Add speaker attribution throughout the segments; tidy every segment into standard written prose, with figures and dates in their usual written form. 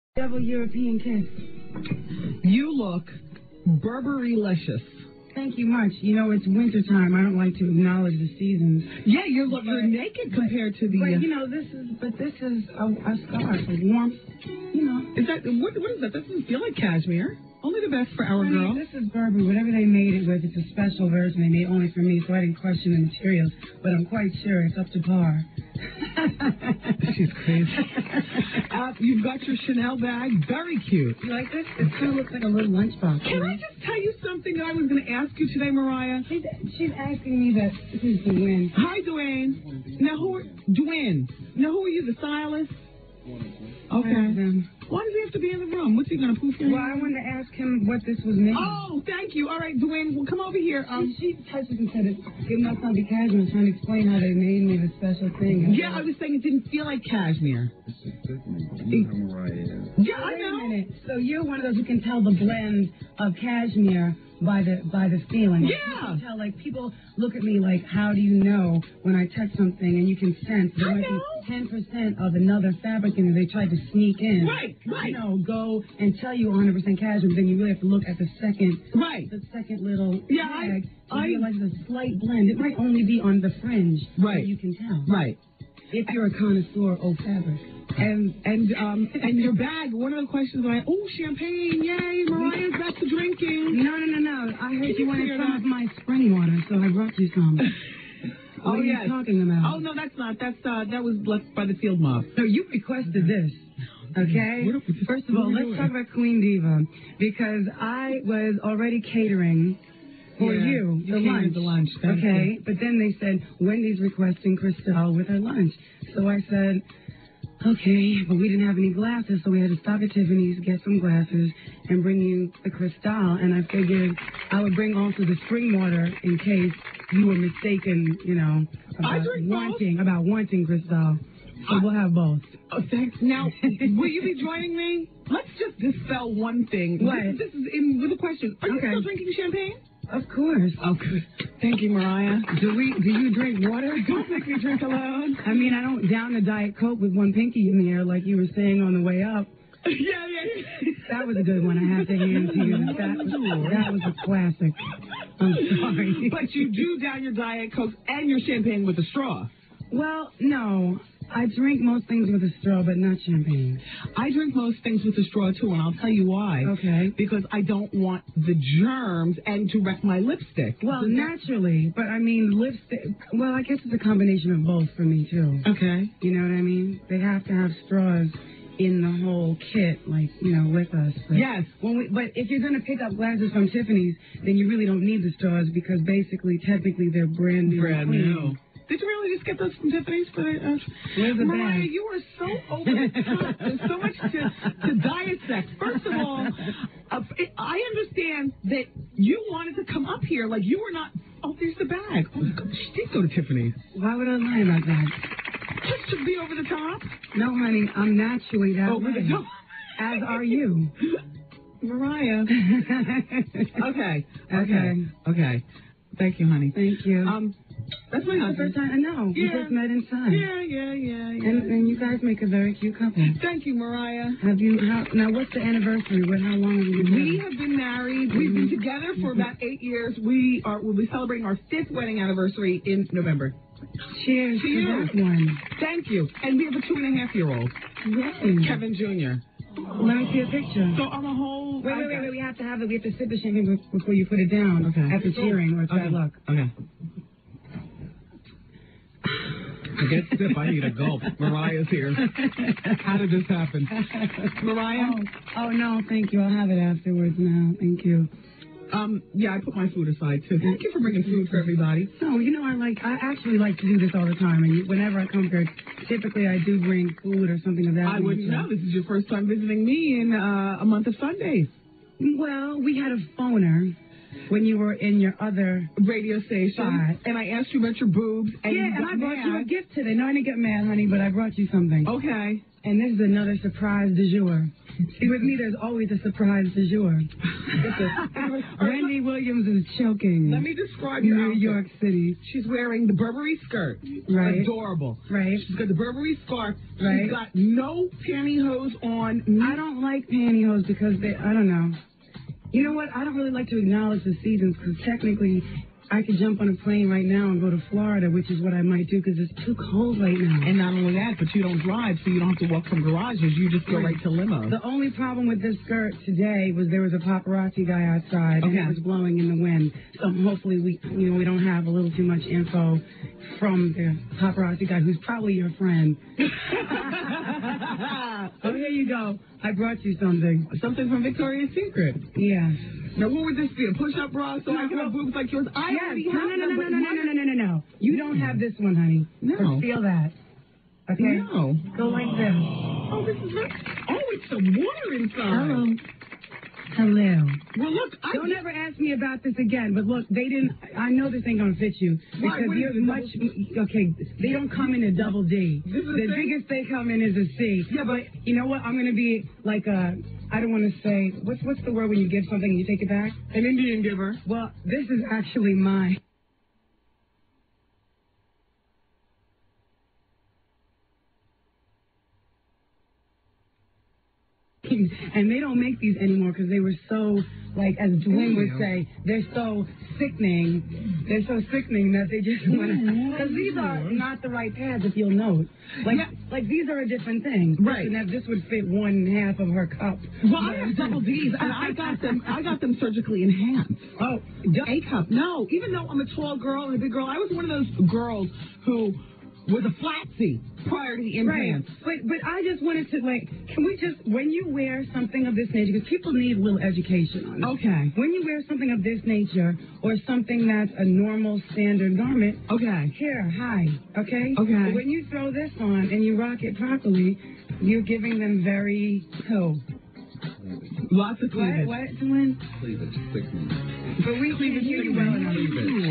Speaker 1: Double European kiss.
Speaker 2: You look Burberry-licious.
Speaker 1: Thank you much. You know, it's wintertime. I don't like to acknowledge the seasons.
Speaker 2: Yeah, you're naked compared to the...
Speaker 1: But, you know, this is a scarf, a warmth, you know.
Speaker 2: Is that, what is that? That doesn't feel like cashmere. Only the best for our girl.
Speaker 1: This is Burberry. Whatever they made it with, it's a special version they made only for me, so I didn't question the materials. But I'm quite sure it's up to par.
Speaker 2: She's crazy. You've got your Chanel bag. Very cute.
Speaker 1: You like this? It kind of looks like a little lunchbox.
Speaker 2: Can I just tell you something that I was going to ask you today, Mariah?
Speaker 1: She's asking me that. This is Dwayne.
Speaker 2: Hi, Dwayne. Now, Dwayne. Now, who are you, the stylist? Okay. Why does he have to be in the room? What's he going to poof your
Speaker 1: Well, I wanted to ask him what this was made.
Speaker 2: Oh, thank you. All right, Dwayne, well, come over here.
Speaker 1: She touched it and said it must not be cashmere. Trying to explain how they made me the special thing.
Speaker 2: Yeah, I was saying it didn't feel like cashmere. Yeah, I know.
Speaker 1: Wait a minute. So you're one of those who can tell the blend of cashmere by the feeling.
Speaker 2: Yeah.
Speaker 1: You can tell, like, people look at me like, how do you know when I touch something? And you can sense there might be 10% of another fabric in it they tried to sneak in.
Speaker 2: Right.
Speaker 1: You know, go and tell you 100% cashmere, but then you really have to look at the second little tag to realize there's a slight blend. It might only be on the fringe.
Speaker 2: Right.
Speaker 1: You can tell.
Speaker 2: Right.
Speaker 1: If you're a connoisseur of fabric.
Speaker 2: And your bag, one of the questions champagne, yay, Mariah's back to drinking.
Speaker 1: No. I heard you wanted some of my spring water, so I brought you some. What are you talking about?
Speaker 2: Oh, no, that's not. That was left by the field mob.
Speaker 1: No, you requested this. Okay? First of all, let's talk about Queen Diva, because I was already catering for you the lunch. Okay? But then they said, Wendy's requesting Cristal with her lunch. So I said, okay, but we didn't have any glasses, so we had to stop at Tiffany's, get some glasses, and bring you the Cristal. And I figured I would bring also the spring water in case you were mistaken, you know, about wanting Cristal. So we'll have both.
Speaker 2: Oh, thanks. Now, will you be joining me? Let's just dispel one thing.
Speaker 1: What?
Speaker 2: This is with a question. Are you still drinking champagne?
Speaker 1: Of course.
Speaker 2: Oh, good. Thank you, Mariah.
Speaker 1: Do you drink water?
Speaker 2: Don't make me drink alone.
Speaker 1: I mean, I don't down a Diet Coke with one pinky in the air like you were saying on the way up.
Speaker 2: Yeah.
Speaker 1: That was a good one. I have to hand to you. That was a classic. I'm sorry.
Speaker 2: But you do down your Diet Coke and your champagne with a straw.
Speaker 1: Well, no. I drink most things with a straw, but not champagne.
Speaker 2: I drink most things with a straw, too, and I'll tell you why.
Speaker 1: Okay.
Speaker 2: Because I don't want the germs and to wreck my lipstick.
Speaker 1: Well, naturally. But, I mean, lipstick, well, I guess it's a combination of both for me, too.
Speaker 2: Okay.
Speaker 1: You know what I mean? They have to have straws in the whole kit, like, you know, with us. But
Speaker 2: yes.
Speaker 1: But if you're going to pick up glasses from Tiffany's, then you really don't need the straws because technically, they're brand new.
Speaker 2: Brand new. Did you really just get those from Tiffany's? Mariah, you are so over the top. There's so much to dissect. First of all, I understand that you wanted to come up here. Like, you were not... Oh, there's the bag. Oh, she did go to Tiffany's.
Speaker 1: Why would I lie about that?
Speaker 2: Just to be over the top?
Speaker 1: No, honey, I'm naturally that
Speaker 2: over
Speaker 1: way.
Speaker 2: The top.
Speaker 1: As are you.
Speaker 2: Mariah. Okay. Thank you, honey.
Speaker 1: Thank you.
Speaker 2: That's my husband.
Speaker 1: First time I know. We just met inside.
Speaker 2: Yeah.
Speaker 1: And you guys make a very cute couple.
Speaker 2: Thank you, Mariah.
Speaker 1: Now, what's the anniversary? How long have you been married?
Speaker 2: We have been married. We've been together for about 8 years. We'll be celebrating our 5th wedding anniversary in November.
Speaker 1: Cheers to that one.
Speaker 2: Thank you. And we have a 2.5-year-old.
Speaker 1: Yay.
Speaker 2: Kevin Jr.
Speaker 1: Let me see a picture.
Speaker 2: So on a whole...
Speaker 1: Wait. We have to have it. We have to sip the champagne before you put it down. Okay. After cheering, or it's bad luck.
Speaker 2: Okay. I get sip. I need a gulp. Mariah's here. How did this happen? Mariah?
Speaker 1: Oh, no, thank you. I'll have it afterwards now. Thank you.
Speaker 2: Yeah, I put my food aside, too. Thank you for bringing food for everybody.
Speaker 1: No, you know, I actually like to do this all the time. And whenever I come here, typically I do bring food or something of that nature.
Speaker 2: I wouldn't know. This is your first time visiting me in a month of Sundays.
Speaker 1: Well, we had a phoner when you were in your other
Speaker 2: radio station, and I asked you about your boobs. And
Speaker 1: and I brought you a gift today. No, I didn't get mad, honey, but I brought you something.
Speaker 2: Okay.
Speaker 1: And this is another surprise du jour. See, with me, there's always a surprise du jour. Wendy Williams is choking.
Speaker 2: Let me describe your outfit.
Speaker 1: New York City.
Speaker 2: She's wearing the Burberry skirt.
Speaker 1: Right.
Speaker 2: Adorable.
Speaker 1: Right.
Speaker 2: She's got the Burberry scarf.
Speaker 1: Right.
Speaker 2: She's got no pantyhose on.
Speaker 1: I don't like pantyhose because I don't know. You know what? I don't really like to acknowledge the seasons because technically I could jump on a plane right now and go to Florida, which is what I might do because it's too cold right now.
Speaker 2: And not only that, but you don't drive, so you don't have to walk from garages. You just go right to limos.
Speaker 1: The only problem with this skirt today was there was a paparazzi guy outside and it was blowing in the wind. So hopefully we don't have a little too much info from the paparazzi guy who's probably your friend. Oh, here you go. I brought you something.
Speaker 2: Something from Victoria's Secret.
Speaker 1: Yeah.
Speaker 2: Now, what would this be? A push-up bra so I can have boobs like yours? I already have them.
Speaker 1: No. You don't have this one, honey.
Speaker 2: No.
Speaker 1: So feel that. Okay?
Speaker 2: No.
Speaker 1: Go like this.
Speaker 2: Oh, this is very... Oh, it's some water inside.
Speaker 1: Hello.
Speaker 2: Well, look,
Speaker 1: Don't ever ask me about this again, but look, they didn't... I know this ain't going to fit you. Because you're much... Okay, they don't come in a double D. The biggest they come in is a C. Yeah, but you know what? I'm going to be like a... I don't want to say... What's the word when you give something and you take it back?
Speaker 2: An Indian giver.
Speaker 1: Well, this is actually mine. And they don't make these anymore because they were so, like, as Dwayne would say, they're so sickening. They're so sickening that they just want to... Because these are not the right pads, if you'll note. Like these are a different thing.
Speaker 2: Right.
Speaker 1: And this would fit 1/2 of her cup.
Speaker 2: Well, I have double D's, and I got them surgically enhanced.
Speaker 1: Oh,
Speaker 2: A cup. No, even though I'm a tall girl and a big girl, I was one of those girls who was a flat C prior to the implants.
Speaker 1: Right. But I just wanted to, like, can we just, when you wear something of this nature, because people need a little education on it.
Speaker 2: Okay.
Speaker 1: When you wear something of this nature or something that's a normal standard garment, here, hi, okay?
Speaker 2: Okay.
Speaker 1: But when you throw this on and you rock it properly, you're giving them very
Speaker 2: Lots of cleavage.
Speaker 1: What, Dylan?
Speaker 3: Cleavage, thickening.
Speaker 1: But we can hear you well enough.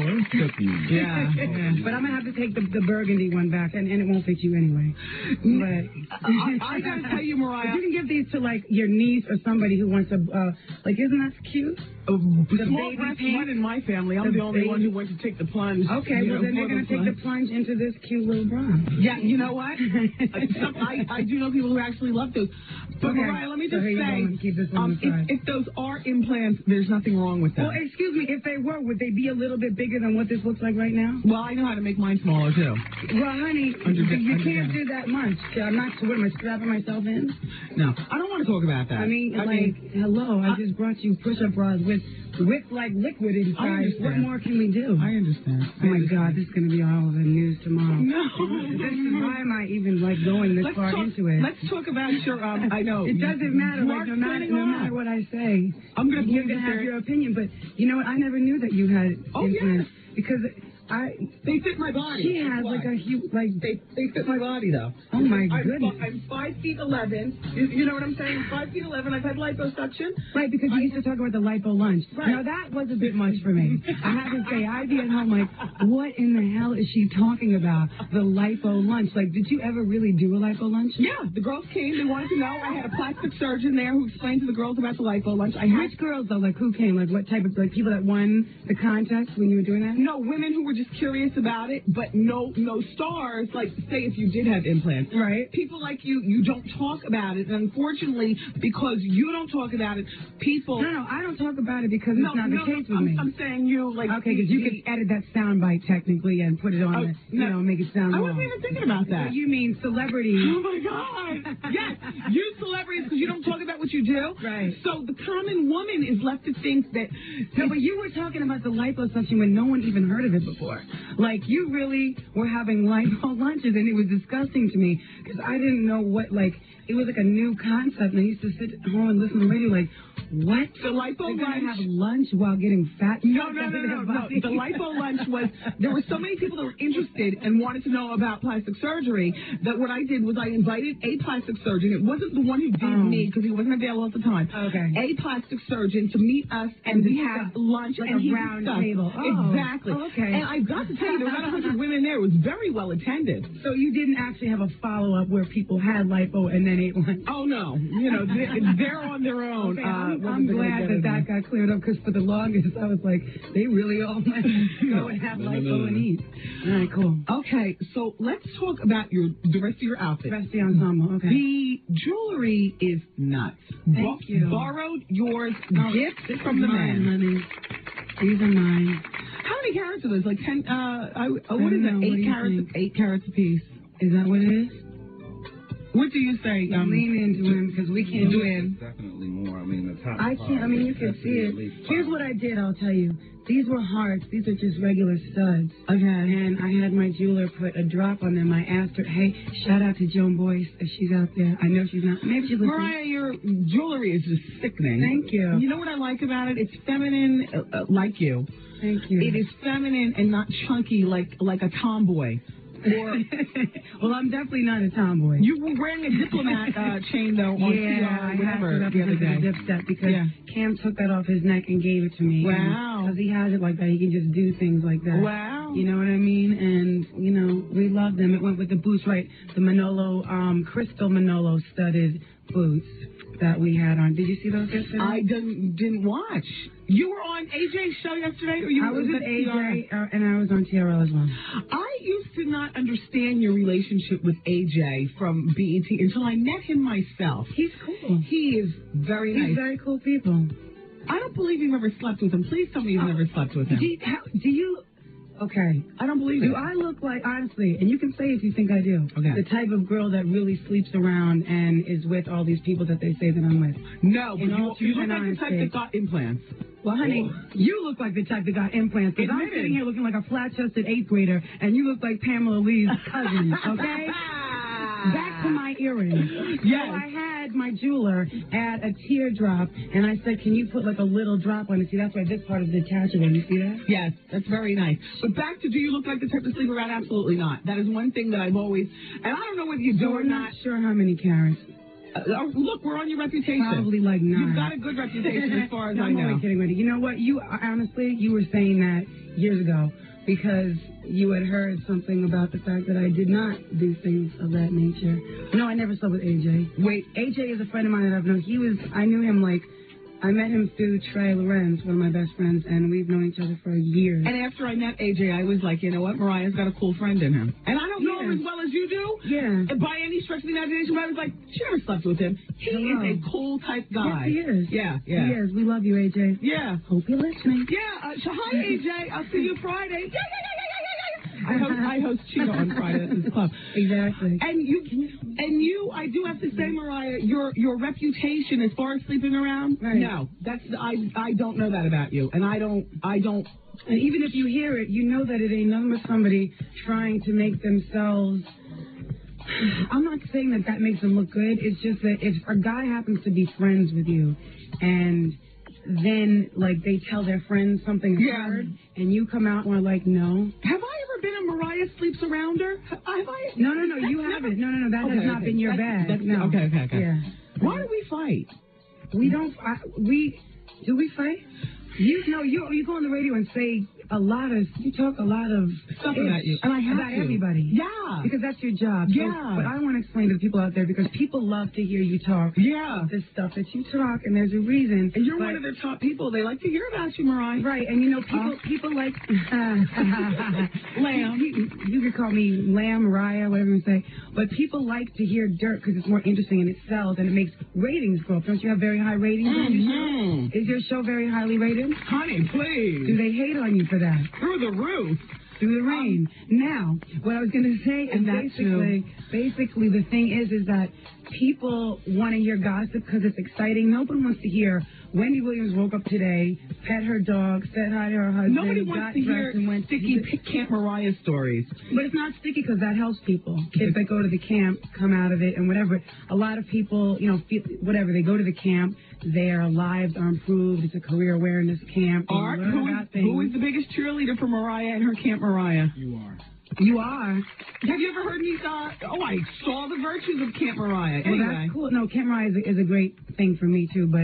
Speaker 2: Yeah.
Speaker 1: But I'm going to have to take the burgundy one back, and it won't fit you anyway. But
Speaker 2: I got to tell you, Mariah.
Speaker 1: You can give these to, like, your niece or somebody who wants a, like, isn't that cute?
Speaker 2: The small breast one in my family. I'm the only one who went to take the plunge.
Speaker 1: Okay, well, then they're going to take the plunge into this cute little bra.
Speaker 2: Yeah, you know what? I do know people who actually love those. But, Mariah, let me just say, if those are implants, there's nothing wrong with them.
Speaker 1: Well, excuse me, if they were, would they be a little bit bigger than what this looks like right now?
Speaker 2: Well, I know how to make mine smaller, too.
Speaker 1: Well, honey, you can't do that much. I'm not, what am I, strapping myself in?
Speaker 2: No, I don't want to talk about that.
Speaker 1: I mean, hello, I just brought you push-up bras with like liquid inside. What more can we do?
Speaker 2: I understand.
Speaker 1: Oh my God, this is going to be all over the news tomorrow.
Speaker 2: No.
Speaker 1: Why am I even like going this far into it?
Speaker 2: Let's talk about your. I know.
Speaker 1: It doesn't matter. Like, no matter what I say, you're going to have your opinion. But you know what? I never knew that you had implants because
Speaker 2: they fit my body.
Speaker 1: She has like a huge, like
Speaker 2: they fit my body though.
Speaker 1: Oh my goodness.
Speaker 2: I'm 5'11". You know what I'm saying? 5'11". I've had liposuction.
Speaker 1: Right, because you used to talk about the lipo lunch. Right. Now that was a bit much for me. I have to say, I'd be at home like, what in the hell is she talking about? The lipo lunch. Like, did you ever really do a lipo lunch?
Speaker 2: Yeah, the girls came. They wanted to know. I had a plastic surgeon there who explained to the girls about the lipo lunch.
Speaker 1: Which girls though? Like who came? Like what type of people that won the contest when you were doing that?
Speaker 2: No, women who were just curious about it, but no stars. Like, say if you did have implants,
Speaker 1: right?
Speaker 2: People like you don't talk about it, and unfortunately, because you don't talk about it, people.
Speaker 1: No, I don't talk about it because it's not the case with me.
Speaker 2: I'm saying you like.
Speaker 1: Okay, because you could edit that soundbite technically and put it on, make it sound.
Speaker 2: I wasn't even thinking about that.
Speaker 1: What you mean celebrities?
Speaker 2: Oh my God! Yes, you celebrities because you don't talk about what you do.
Speaker 1: Right.
Speaker 2: So the common woman is left to think that.
Speaker 1: No, but you were talking about the liposuction when no one even heard of it before. Like, you really were having lipo lunches, and it was disgusting to me, because I didn't know what, like, it was like a new concept, and I used to sit at home and listen to the radio, like, what?
Speaker 2: The lipo lunch?
Speaker 1: Have lunch while getting fat?
Speaker 2: No. The lipo lunch was, there were so many people that were interested and wanted to know about plastic surgery that what I did was I invited a plastic surgeon. It wasn't the one who did me, because he wasn't available at the time.
Speaker 1: Okay.
Speaker 2: A plastic surgeon to meet us, and we had lunch.
Speaker 1: Like
Speaker 2: and
Speaker 1: a round table.
Speaker 2: Exactly.
Speaker 1: Oh, okay.
Speaker 2: And I I've got to tell you, there were about 100 women there. It was very well attended.
Speaker 1: So you didn't actually have a follow-up where people had lipo and then ate one?
Speaker 2: Oh, no. You know, they're on their own.
Speaker 1: Okay, I'm glad that got cleared up, because for the longest, I was like, they really all went go and have lipo and eat. All right, cool.
Speaker 2: Okay, so let's talk about the rest of your outfit.
Speaker 1: The rest of the ensemble, okay.
Speaker 2: The jewelry is nuts.
Speaker 1: Thank you.
Speaker 2: Borrowed yours, gifts from the man.
Speaker 1: Honey. These are mine.
Speaker 2: How many carats are those? Like 10, what is it? 8 carats a piece.
Speaker 1: Is that what it is?
Speaker 2: What do you say?
Speaker 1: Lean into him, because we can't do it.
Speaker 3: Definitely more. I mean, the top.
Speaker 1: I can't. I mean, you can see it. Here's what I did. I'll tell you. These were hearts. These are just regular studs.
Speaker 2: Okay.
Speaker 1: And I had my jeweler put a drop on them. I asked her, hey, shout out to Joan Boyce if she's out there. I know she's not. Maybe she's listening.
Speaker 2: Mariah, your jewelry is just sickening.
Speaker 1: Thank you.
Speaker 2: You know what I like about it? It's feminine, like you.
Speaker 1: Thank you.
Speaker 2: It is feminine and not chunky like a tomboy. Or,
Speaker 1: well, I'm definitely not a tomboy.
Speaker 2: You were wearing a diplomat chain, though, on
Speaker 1: I
Speaker 2: whatever,
Speaker 1: had to
Speaker 2: the other day.
Speaker 1: dip set because Cam took that off his neck and gave it to me.
Speaker 2: Wow.
Speaker 1: Because he has it like that. He can just do things like that.
Speaker 2: Wow.
Speaker 1: You know what I mean? And, you know, we love them. It went with the boots, right? The Manolo, crystal Manolo studded boots that we had on. Did you see those yesterday?
Speaker 2: I didn't watch. You were on AJ's show yesterday? Or
Speaker 1: I was with AJ, and I was on TRL as well.
Speaker 2: I used to not understand your relationship with AJ from BET until I met him myself.
Speaker 1: He's cool.
Speaker 2: He is very nice.
Speaker 1: He's very cool people.
Speaker 2: I don't believe you've ever slept with him. Please tell me you've never slept with him.
Speaker 1: Do you... Okay.
Speaker 2: I don't believe it.
Speaker 1: Do I look like, honestly, and you can say if you think I do,
Speaker 2: the
Speaker 1: type of girl that really sleeps around and is with all these people that they say that I'm with?
Speaker 2: No, but you look like the type that got implants.
Speaker 1: Well, honey, you look like the type that got implants, because I'm sitting here looking like a flat-chested 8th grader, and you look like Pamela Lee's cousin, okay? Back to my earrings.
Speaker 2: Yes.
Speaker 1: So I had my jeweler add a teardrop, and I said, can you put like a little drop on it? See, that's why this part is detachable. You see that?
Speaker 2: Yes, that's very nice. But back to, do you look like the type to sleep around? Absolutely not. That is one thing that I've always, and I don't know whether you do or not.
Speaker 1: I'm not sure how many carats.
Speaker 2: Look, we're on your reputation.
Speaker 1: Probably like 9.
Speaker 2: You've got a good reputation as far as I know.
Speaker 1: I'm only kidding with you. You know what? Honestly, you were saying that years ago because you had heard something about the fact that I did not do things of that nature. No, I never slept with AJ.
Speaker 2: Wait,
Speaker 1: AJ is a friend of mine that I've known. I knew him I met him through Trey Lorenz, one of my best friends, and we've known each other for years.
Speaker 2: And after I met AJ, I was like, you know what, Mariah's got a cool friend in him. And I don't know him as well as you do.
Speaker 1: Yeah.
Speaker 2: By any stretch of the imagination, but I was like, she never slept with him. He is a cool type guy.
Speaker 1: Yes, he is.
Speaker 2: Yeah.
Speaker 1: He is. We love you, AJ.
Speaker 2: Yeah.
Speaker 1: Hope you're listening.
Speaker 2: Yeah. Hi, AJ. I'll see you Friday. Yeah. I host Cheetah on Friday at this club.
Speaker 1: Exactly.
Speaker 2: And you, I do have to say, Mariah, your reputation as far as sleeping around, no, I don't know that about you, and I don't.
Speaker 1: And even if you hear it, you know that it ain't nothing but somebody trying to make themselves. I'm not saying that makes them look good. It's just that if a guy happens to be friends with you, and then they tell their friends something hard, and you come out and are like, no.
Speaker 2: Have I ever been a Mariah sleeps arounder? Have I?
Speaker 1: No, you haven't. No, that has not been your bag. No.
Speaker 2: Okay.
Speaker 1: Yeah.
Speaker 2: Why do we fight?
Speaker 1: We don't. Do we fight? You go on the radio and say you talk a lot of
Speaker 2: stuff about you. And I have
Speaker 1: about everybody.
Speaker 2: Yeah.
Speaker 1: Because that's your job.
Speaker 2: Yeah.
Speaker 1: So, but I want to explain to the people out there, because people love to hear you talk.
Speaker 2: Yeah.
Speaker 1: This stuff that you talk, and there's a reason.
Speaker 2: And you're one of their top people. They like to hear about you, Mariah.
Speaker 1: Right. And people like
Speaker 2: Lamb.
Speaker 1: You could call me Lamb, Mariah, whatever you say. But people like to hear dirt because it's more interesting and it sells and it makes ratings go up. Don't you have very high ratings on your show? Is your show very highly rated?
Speaker 2: Honey, please.
Speaker 1: Do they hate on you for that?
Speaker 2: Through the roof.
Speaker 1: Through the rain. Now, what I was going to say is basically the thing is that people want to hear gossip because it's exciting. Nobody wants to hear Wendy Williams woke up today, pet her dog, said hi to her husband.
Speaker 2: Nobody wants to hear sticky Camp Mariah stories.
Speaker 1: But it's not sticky because that helps people. Kids that go to the camp come out of it and whatever. A lot of people, feel whatever. They go to the camp. Their lives are improved. It's a career awareness camp.
Speaker 2: Art, who is the biggest cheerleader for Mariah and her Camp Mariah?
Speaker 3: You are.
Speaker 1: You are.
Speaker 2: Have you ever heard me I saw the virtues of Camp Mariah.
Speaker 1: Well, that's cool. No, Camp Mariah is a great thing for me, too. But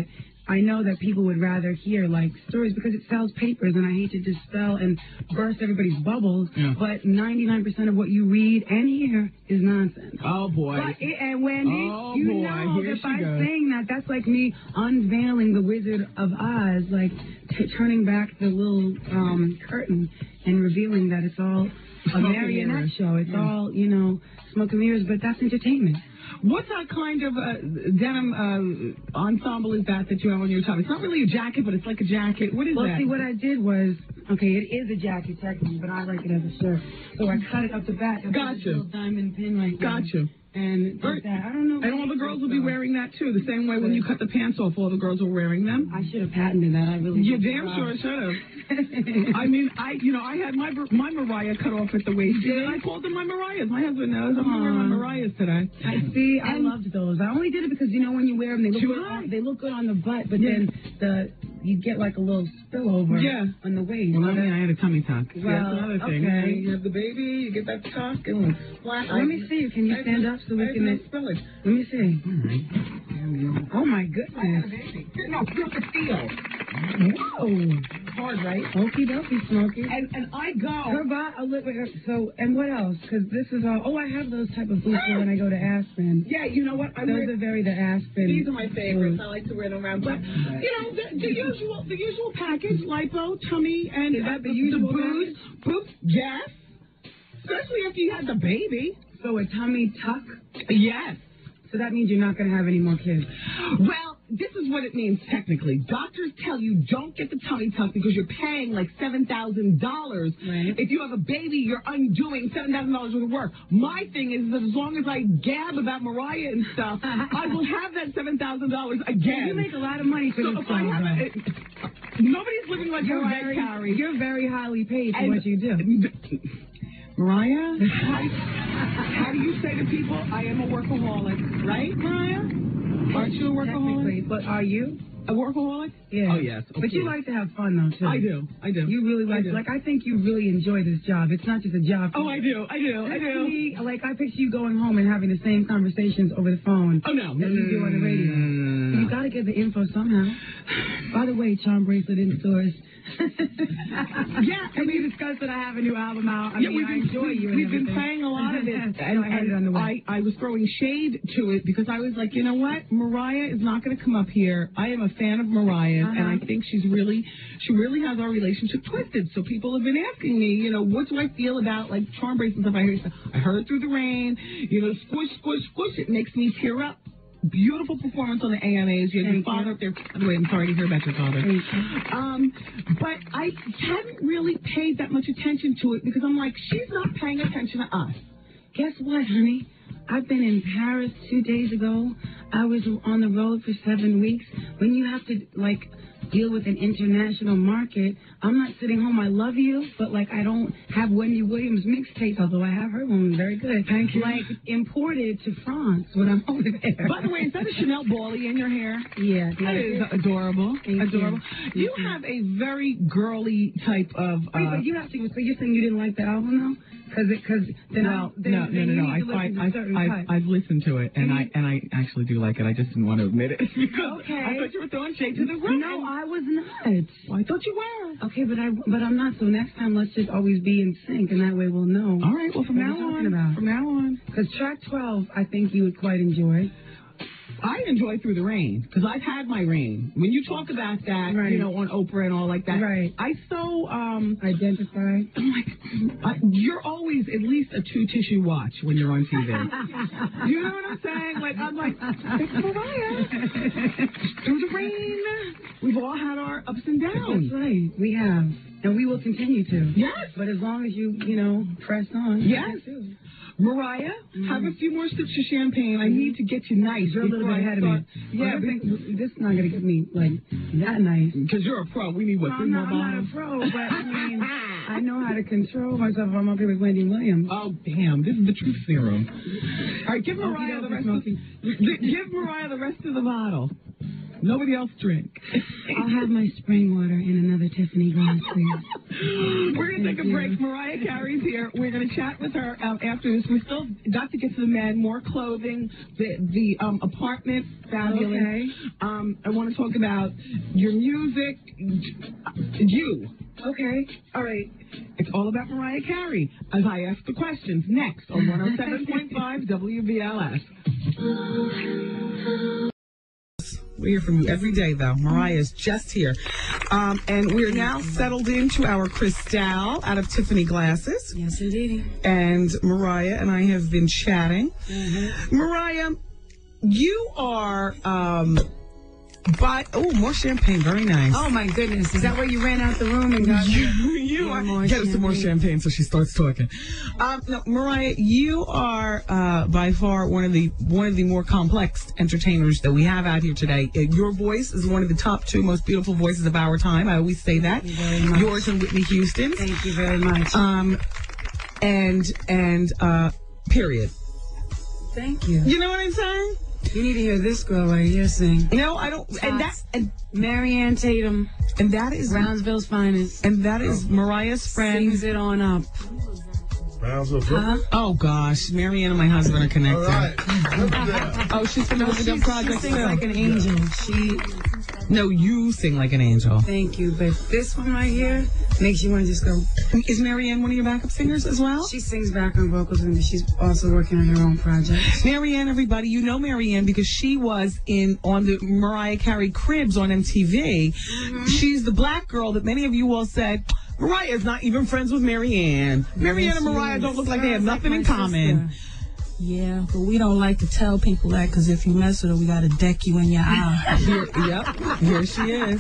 Speaker 1: I know that people would rather hear, like, stories because it sells papers, and I hate to dispel and burst everybody's bubbles, but 99% of what you read and hear is nonsense.
Speaker 2: Oh, boy.
Speaker 1: And Wendy, you know that by saying that, that's like me unveiling the Wizard of Oz, like turning back the little curtain and revealing that it's all a marionette show. It's all, you know, smoke and mirrors, but that's entertainment.
Speaker 2: What kind of denim ensemble is that you have on your top? It's not really a jacket, but it's like a jacket. What is that?
Speaker 1: Well, see, what I did was, okay, it is a jacket technically, but I like it as a shirt. So I cut it up the back.
Speaker 2: Gotcha.
Speaker 1: A little diamond pin right there.
Speaker 2: Gotcha.
Speaker 1: And like that. I don't know.
Speaker 2: And all the girls will be wearing that, too. The same way when you cut the pants off, all the girls were wearing them.
Speaker 1: I should have patented that. I really
Speaker 2: You damn sure should have. I mean, I had my Mariah cut off at the waist. And I called them my Mariahs. My husband knows. I'm going to wear my Mariahs today.
Speaker 1: I loved those. I only did it because, you know, when you wear them, they look good on the butt, but then you get like a little spillover on the waist.
Speaker 2: Well, I had a tummy tuck.
Speaker 1: Well,
Speaker 2: that's another thing.
Speaker 1: Okay.
Speaker 2: You have the baby, you get that tuck, and flat.
Speaker 1: Let me see. Can you stand up so we can
Speaker 2: spell it?
Speaker 1: Let me see. Oh my goodness.
Speaker 2: No, feel the feel.
Speaker 1: Whoa.
Speaker 2: Hard, right?
Speaker 1: Okie dokie, Smokey.
Speaker 2: And I go.
Speaker 1: So, and what else? Because this is all. Oh, I have those type of boots when I go to Aspen.
Speaker 2: Yeah, you know what?
Speaker 1: Those are very the Aspen.
Speaker 2: These are my favorites. I like to wear them around. But you know, the usual package: lipo, tummy, and
Speaker 1: the usual
Speaker 2: boots. Yes. Especially if you had the baby.
Speaker 1: So a tummy tuck.
Speaker 2: Yes.
Speaker 1: So that means you're not going to have any more kids.
Speaker 2: Well, this is what it means technically. Doctors tell you don't get the tummy tuck because you're paying like $7,000.
Speaker 1: Right.
Speaker 2: If you have a baby, you're undoing $7,000 worth of work. My thing is that as long as I gab about Mariah and stuff, I will have that $7,000 again.
Speaker 1: You make a lot of money for this song.
Speaker 2: Nobody's living like Mariah Carey.
Speaker 1: You're very highly paid for what you do.
Speaker 2: Mariah, how do you say to people, I am a workaholic, right, Mariah? Aren't you a workaholic?
Speaker 1: But are you?
Speaker 2: A workaholic?
Speaker 1: Yeah.
Speaker 2: Oh, yes.
Speaker 1: But you like to have fun, though, too.
Speaker 2: I do.
Speaker 1: You really like, I think you really enjoy this job. It's not just a job.
Speaker 2: Oh, I do.
Speaker 1: Me, like, I picture you going home and having the same conversations over the phone.
Speaker 2: Oh, no.
Speaker 1: That you do on the radio. You got to get the info somehow. By the way, charm bracelet in stores.
Speaker 2: Yeah,
Speaker 1: and we discussed that I have a new album out. I enjoy you.
Speaker 2: We've been playing a lot of it. And I was throwing shade to it because I was like, you know what? Mariah is not going to come up here. I am a fan of Mariah, and I think she really has our relationship twisted. So people have been asking me, you know, what do I feel about like charm bracelets? I heard Through the Rain, you know, squish, squish, squish. It makes me tear up. Beautiful performance on the AMAs. You have your father up there. By the way, I'm sorry to hear about your father. But I hadn't really paid that much attention to it because I'm like, she's not paying attention to us.
Speaker 1: Guess what, honey? I've been in Paris 2 days ago. I was on the road for 7 weeks. When you have to, like, deal with an international market, I'm not sitting home. I love you, but, like, I don't have Wendy Williams mixtapes, although I have her one. Very good.
Speaker 2: Thank you.
Speaker 1: Like, imported to France when I'm over there.
Speaker 2: By the way, is that a Chanel Bally in your hair?
Speaker 1: Yeah.
Speaker 2: That is adorable. Adorable. You have a very girly type of...
Speaker 1: Wait, but you have to... So you're saying you didn't like the album, though? No.
Speaker 2: I've listened to it, and I actually do like it. I just didn't want to admit it.
Speaker 1: Okay.
Speaker 2: I thought you were throwing shade to the room.
Speaker 1: No, I was not.
Speaker 2: Well, I thought you were.
Speaker 1: Okay, but I'm not. So next time, let's just always be in sync, and that way we'll know.
Speaker 2: All right. Well, from now on.
Speaker 1: Because track 12, I think you would quite enjoy.
Speaker 2: I enjoy Through the Rain because I've had my rain. When you talk about that, you know, on Oprah and all like that, I so
Speaker 1: identify.
Speaker 2: I'm like, you're always at least a 2-tissue watch when you're on TV. You know what I'm saying? Like I'm like, it's Mariah. Through the Rain. We've all had our ups and downs.
Speaker 1: That's right. We have, and we will continue to.
Speaker 2: Yes.
Speaker 1: But as long as you press on.
Speaker 2: Yes. Mariah, have a few more sips of champagne. I need to get you nice.
Speaker 1: You're a little bit ahead of me. Yeah, this is not going to get me, like, that nice.
Speaker 2: Because you're a pro. We need, what, 3 more bottles?
Speaker 1: I'm not a pro, but, I mean, I know how to control myself if I'm up here with Wendy Williams.
Speaker 2: Oh, damn. This is the truth serum. All right, give Mariah the rest of the bottle. Nobody else drink.
Speaker 1: I'll have my spring water in another Tiffany glass, please.
Speaker 2: We're going to take a break. Mariah Carey's here. We're going to chat with her after this. We still got to get to the men, more clothing, the apartment, fabulous.
Speaker 1: Okay.
Speaker 2: I want to talk about your music. You.
Speaker 1: Okay. All right.
Speaker 2: It's all about Mariah Carey as I ask the questions next on 107.5 WBLS.
Speaker 3: We hear from you every day, though. Mariah's just here. And we are now settled into our Cristal out of Tiffany glasses.
Speaker 1: Yes, indeed.
Speaker 3: And Mariah and I have been chatting. Mm-hmm. Mariah, you are... more champagne. Very nice.
Speaker 1: Oh, my goodness. Is that why you ran out the room and got
Speaker 3: get us some more champagne so she starts talking. No, Mariah, you are by far one of the more complex entertainers that we have out here today. Your voice is one of the top 2 most beautiful voices of our time. I always say that.
Speaker 1: Thank you very much.
Speaker 3: Yours and Whitney Houston's.
Speaker 1: Thank you very much.
Speaker 3: Period.
Speaker 1: Thank you.
Speaker 3: You know what I'm saying?
Speaker 1: You need to hear this girl right here sing.
Speaker 3: No, I don't. And
Speaker 1: Marianne Tatum.
Speaker 3: And that is
Speaker 1: Brownsville's finest.
Speaker 3: And that is Mariah's friend.
Speaker 1: Sings it on up.
Speaker 4: Brownsville.
Speaker 3: Oh gosh, Marianne and my husband are connected.
Speaker 4: All right.
Speaker 3: Oh, she's from the Living Project.
Speaker 1: She sings like an angel.
Speaker 3: No, you sing like an angel.
Speaker 1: Thank you, but this one right here makes you want to just go.
Speaker 3: Is Marianne one of your backup singers as well?
Speaker 1: She sings background vocals, and she's also working on her own project.
Speaker 3: Marianne, everybody, you know Marianne because she was on the Mariah Carey Cribs on MTV. Mm-hmm. She's the black girl that many of you all said, Mariah's not even friends with Marianne. Marianne and Mariah don't look like they have nothing in common.
Speaker 5: Yeah, but we don't like to tell people that because if you mess with her, we got to deck you in your eye.
Speaker 3: Here she is.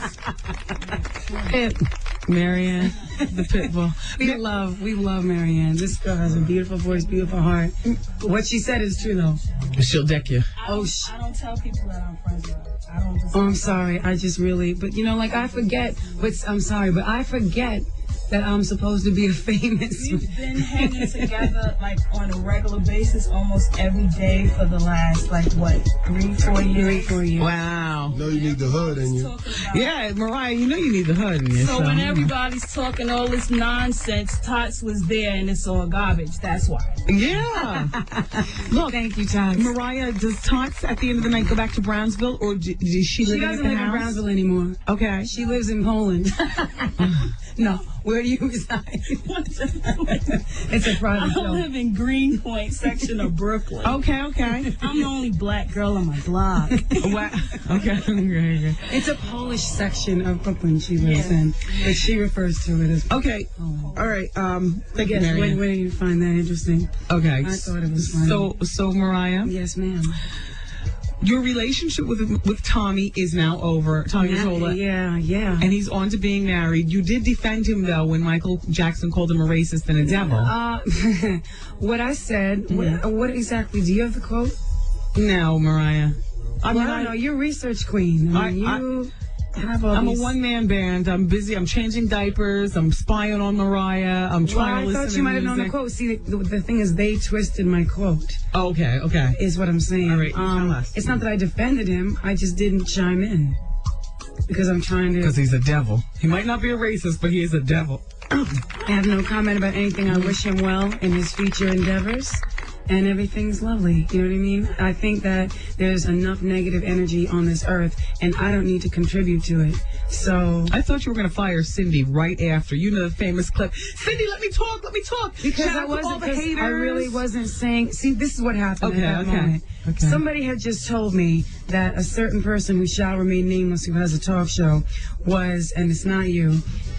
Speaker 3: Marianne, the pitbull.
Speaker 1: We love Marianne. This girl has a beautiful voice, beautiful heart. What she said is true, though.
Speaker 3: She'll deck you.
Speaker 5: I don't tell people that I'm friends with her.
Speaker 1: I'm sorry. I just really, but I forget. I'm sorry, but I forget that I'm supposed to be a famous.
Speaker 5: We've been hanging together on a regular basis almost every day for the last 3-4 years.
Speaker 1: 3-4 years.
Speaker 3: Wow.
Speaker 4: You know you need the hood in you.
Speaker 3: Yeah, Mariah, you know you need the hood in you.
Speaker 5: So when everybody's talking all this nonsense, Tots was there and it's all garbage. That's why.
Speaker 3: Yeah. Look,
Speaker 1: thank you, Tots.
Speaker 3: Mariah, does Tots at the end of the night go back to Brownsville or does she live
Speaker 1: doesn't live in Brownsville anymore.
Speaker 3: Okay.
Speaker 1: She lives in Poland. No. Where do you reside? It's a private show.
Speaker 5: I live in Greenpoint section of Brooklyn.
Speaker 3: Okay.
Speaker 5: I'm the only black girl on my block.
Speaker 3: Okay.
Speaker 1: It's a Polish section of Brooklyn she lives in, but she refers to it as.
Speaker 3: Okay. All right. Thank you, Marianne.
Speaker 1: Where did you find that interesting?
Speaker 3: Okay.
Speaker 1: I thought it was funny.
Speaker 3: So Mariah.
Speaker 1: Yes, ma'am.
Speaker 3: Your relationship with Tommy is now over. Tommy Mottola.
Speaker 1: Yeah.
Speaker 3: And he's on to being married. You did defend him, though, when Michael Jackson called him a racist and a devil.
Speaker 1: What I said, what exactly? Do you have the quote?
Speaker 3: No, Mariah.
Speaker 1: I don't know. You're a research queen. I'm a
Speaker 3: one-man band. I'm busy. I'm changing diapers. I'm spying on Mariah. I'm trying to listen to music.
Speaker 1: I thought you might have known the quote. See, the thing is, they twisted my quote.
Speaker 3: Okay.
Speaker 1: Is what I'm saying.
Speaker 3: All right, tell us.
Speaker 1: It's not that I defended him. I just didn't chime in. Because I'm trying to...
Speaker 3: Because he's a devil. He might not be a racist, but he is a devil.
Speaker 1: I have no comment about anything. I wish him well in his future endeavors. And everything's lovely. You know what I mean? I think that there's enough negative energy on this earth, and I don't need to contribute to it. So...
Speaker 3: I thought you were going to fire Cindy right after. You know the famous clip, Cindy, let me talk.
Speaker 1: Because I really wasn't saying... See, this is what happened at that moment. Okay. Somebody had just told me that a certain person who shall remain nameless, who has a talk show, was, and it's not you,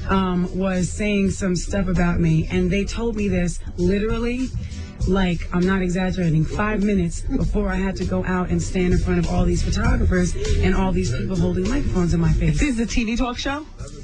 Speaker 1: was saying some stuff about me. And they told me this literally... I'm not exaggerating, 5 minutes before I had to go out and stand in front of all these photographers and all these people holding microphones in my face.
Speaker 3: This is a TV talk show?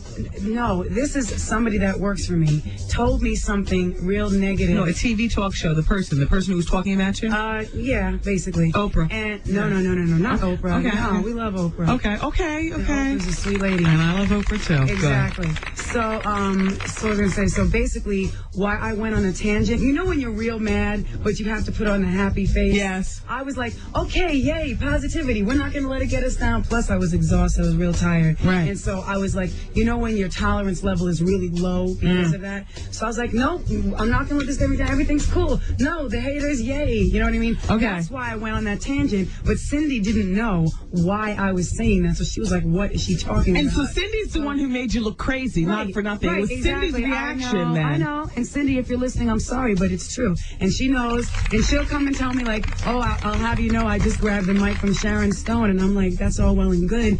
Speaker 1: No, this is somebody that works for me. Told me something real negative.
Speaker 3: No, a TV talk show. The person who was talking about you?
Speaker 1: Yeah, basically.
Speaker 3: Oprah.
Speaker 1: And no, not Oprah.
Speaker 3: Okay.
Speaker 1: No, we love Oprah.
Speaker 3: Okay.
Speaker 1: Oprah's a sweet lady.
Speaker 3: And I love Oprah too.
Speaker 1: Exactly. So I was gonna say. So basically, why I went on a tangent. You know when you're real mad, but you have to put on the happy face.
Speaker 3: Yes.
Speaker 1: I was like, okay, yay, positivity. We're not gonna let it get us down. Plus, I was exhausted. I was real tired.
Speaker 3: Right.
Speaker 1: And so I was like, you know when your tolerance level is really low because of that. So I was like, no, I'm not going to let this every day. Everything's cool. No, the haters, yay. You know what I mean?
Speaker 3: Okay.
Speaker 1: That's why I went on that tangent. But Cindy didn't know why I was saying that. So she was like, what is she talking about?
Speaker 3: And so Cindy's the one who made you look crazy, not for nothing.
Speaker 1: Right,
Speaker 3: it was
Speaker 1: exactly.
Speaker 3: Cindy's reaction then.
Speaker 1: I know. And Cindy, if you're listening, I'm sorry, but it's true. And she knows. And she'll come and tell me, like, oh, I'll have you know I just grabbed the mic from Sharon Stone. And I'm like, that's all well and good.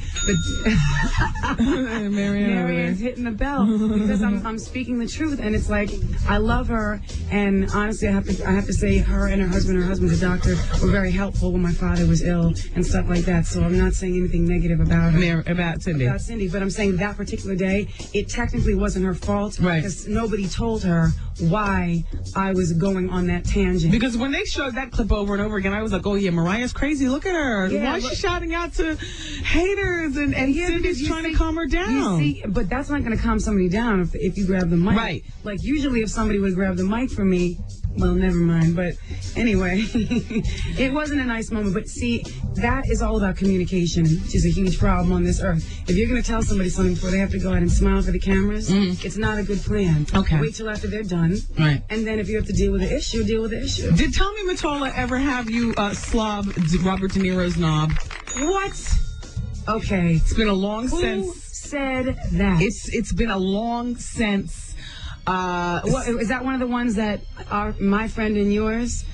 Speaker 1: But Marianne's hitting the bell because I'm speaking the truth. And it's like, I love her. And honestly, I have to say her and her husband, the doctor, were very helpful when my father was ill and stuff like that. So I'm not saying anything negative about her.
Speaker 3: About Cindy.
Speaker 1: About Cindy. But I'm saying that particular day, it technically wasn't her fault.
Speaker 3: Right.
Speaker 1: Because nobody told her why I was going on that tangent.
Speaker 3: Because when they showed that clip over and over again, I was like, oh, yeah, Mariah's crazy. Look at her.
Speaker 1: Yeah,
Speaker 3: why is she shouting out to haters? And Cindy's trying to calm her down.
Speaker 1: You see, but that's not going to calm somebody down if you grab the mic.
Speaker 3: Right.
Speaker 1: Like, usually if somebody would grab the mic from me, well, never mind. But anyway, it wasn't a nice moment. But see, that is all about communication, which is a huge problem on this earth. If you're going to tell somebody something before they have to go out and smile for the cameras, it's not a good plan.
Speaker 3: Okay.
Speaker 1: Wait till after they're done.
Speaker 3: Right.
Speaker 1: And then if you have to deal with the issue, deal with the issue.
Speaker 3: Did Tommy Mottola ever have you slob Robert De Niro's knob?
Speaker 1: What? Okay.
Speaker 3: It's been a long
Speaker 1: Who said that?
Speaker 3: It's been a long since.
Speaker 1: What, is that one of the ones that are my friend and yours?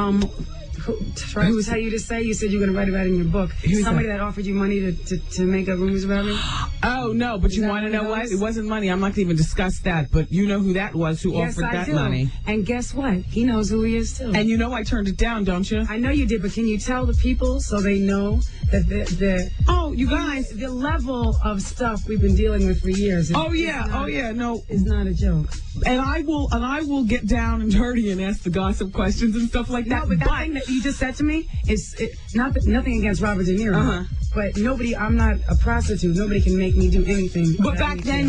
Speaker 1: Who tell you to say? You said you were going to write about it in your book. Somebody that offered you money to make up rumors about me?
Speaker 3: Oh, no, but you want to know what? It wasn't money. I'm not going to even discuss that, but you know who that was who offered that money.
Speaker 1: And guess what? He knows who he is, too.
Speaker 3: And you know I turned it down, don't you?
Speaker 1: I know you did, but can you tell the people so they know that
Speaker 3: you guys,
Speaker 1: the level of stuff we've been dealing with for years.
Speaker 3: No,
Speaker 1: it's not a joke.
Speaker 3: And I will get down and dirty and ask the gossip questions and stuff like that.
Speaker 1: No, but that thing that you just said to me is nothing against Robert De Niro. But I'm not a prostitute. Nobody can make me do anything.
Speaker 3: But back then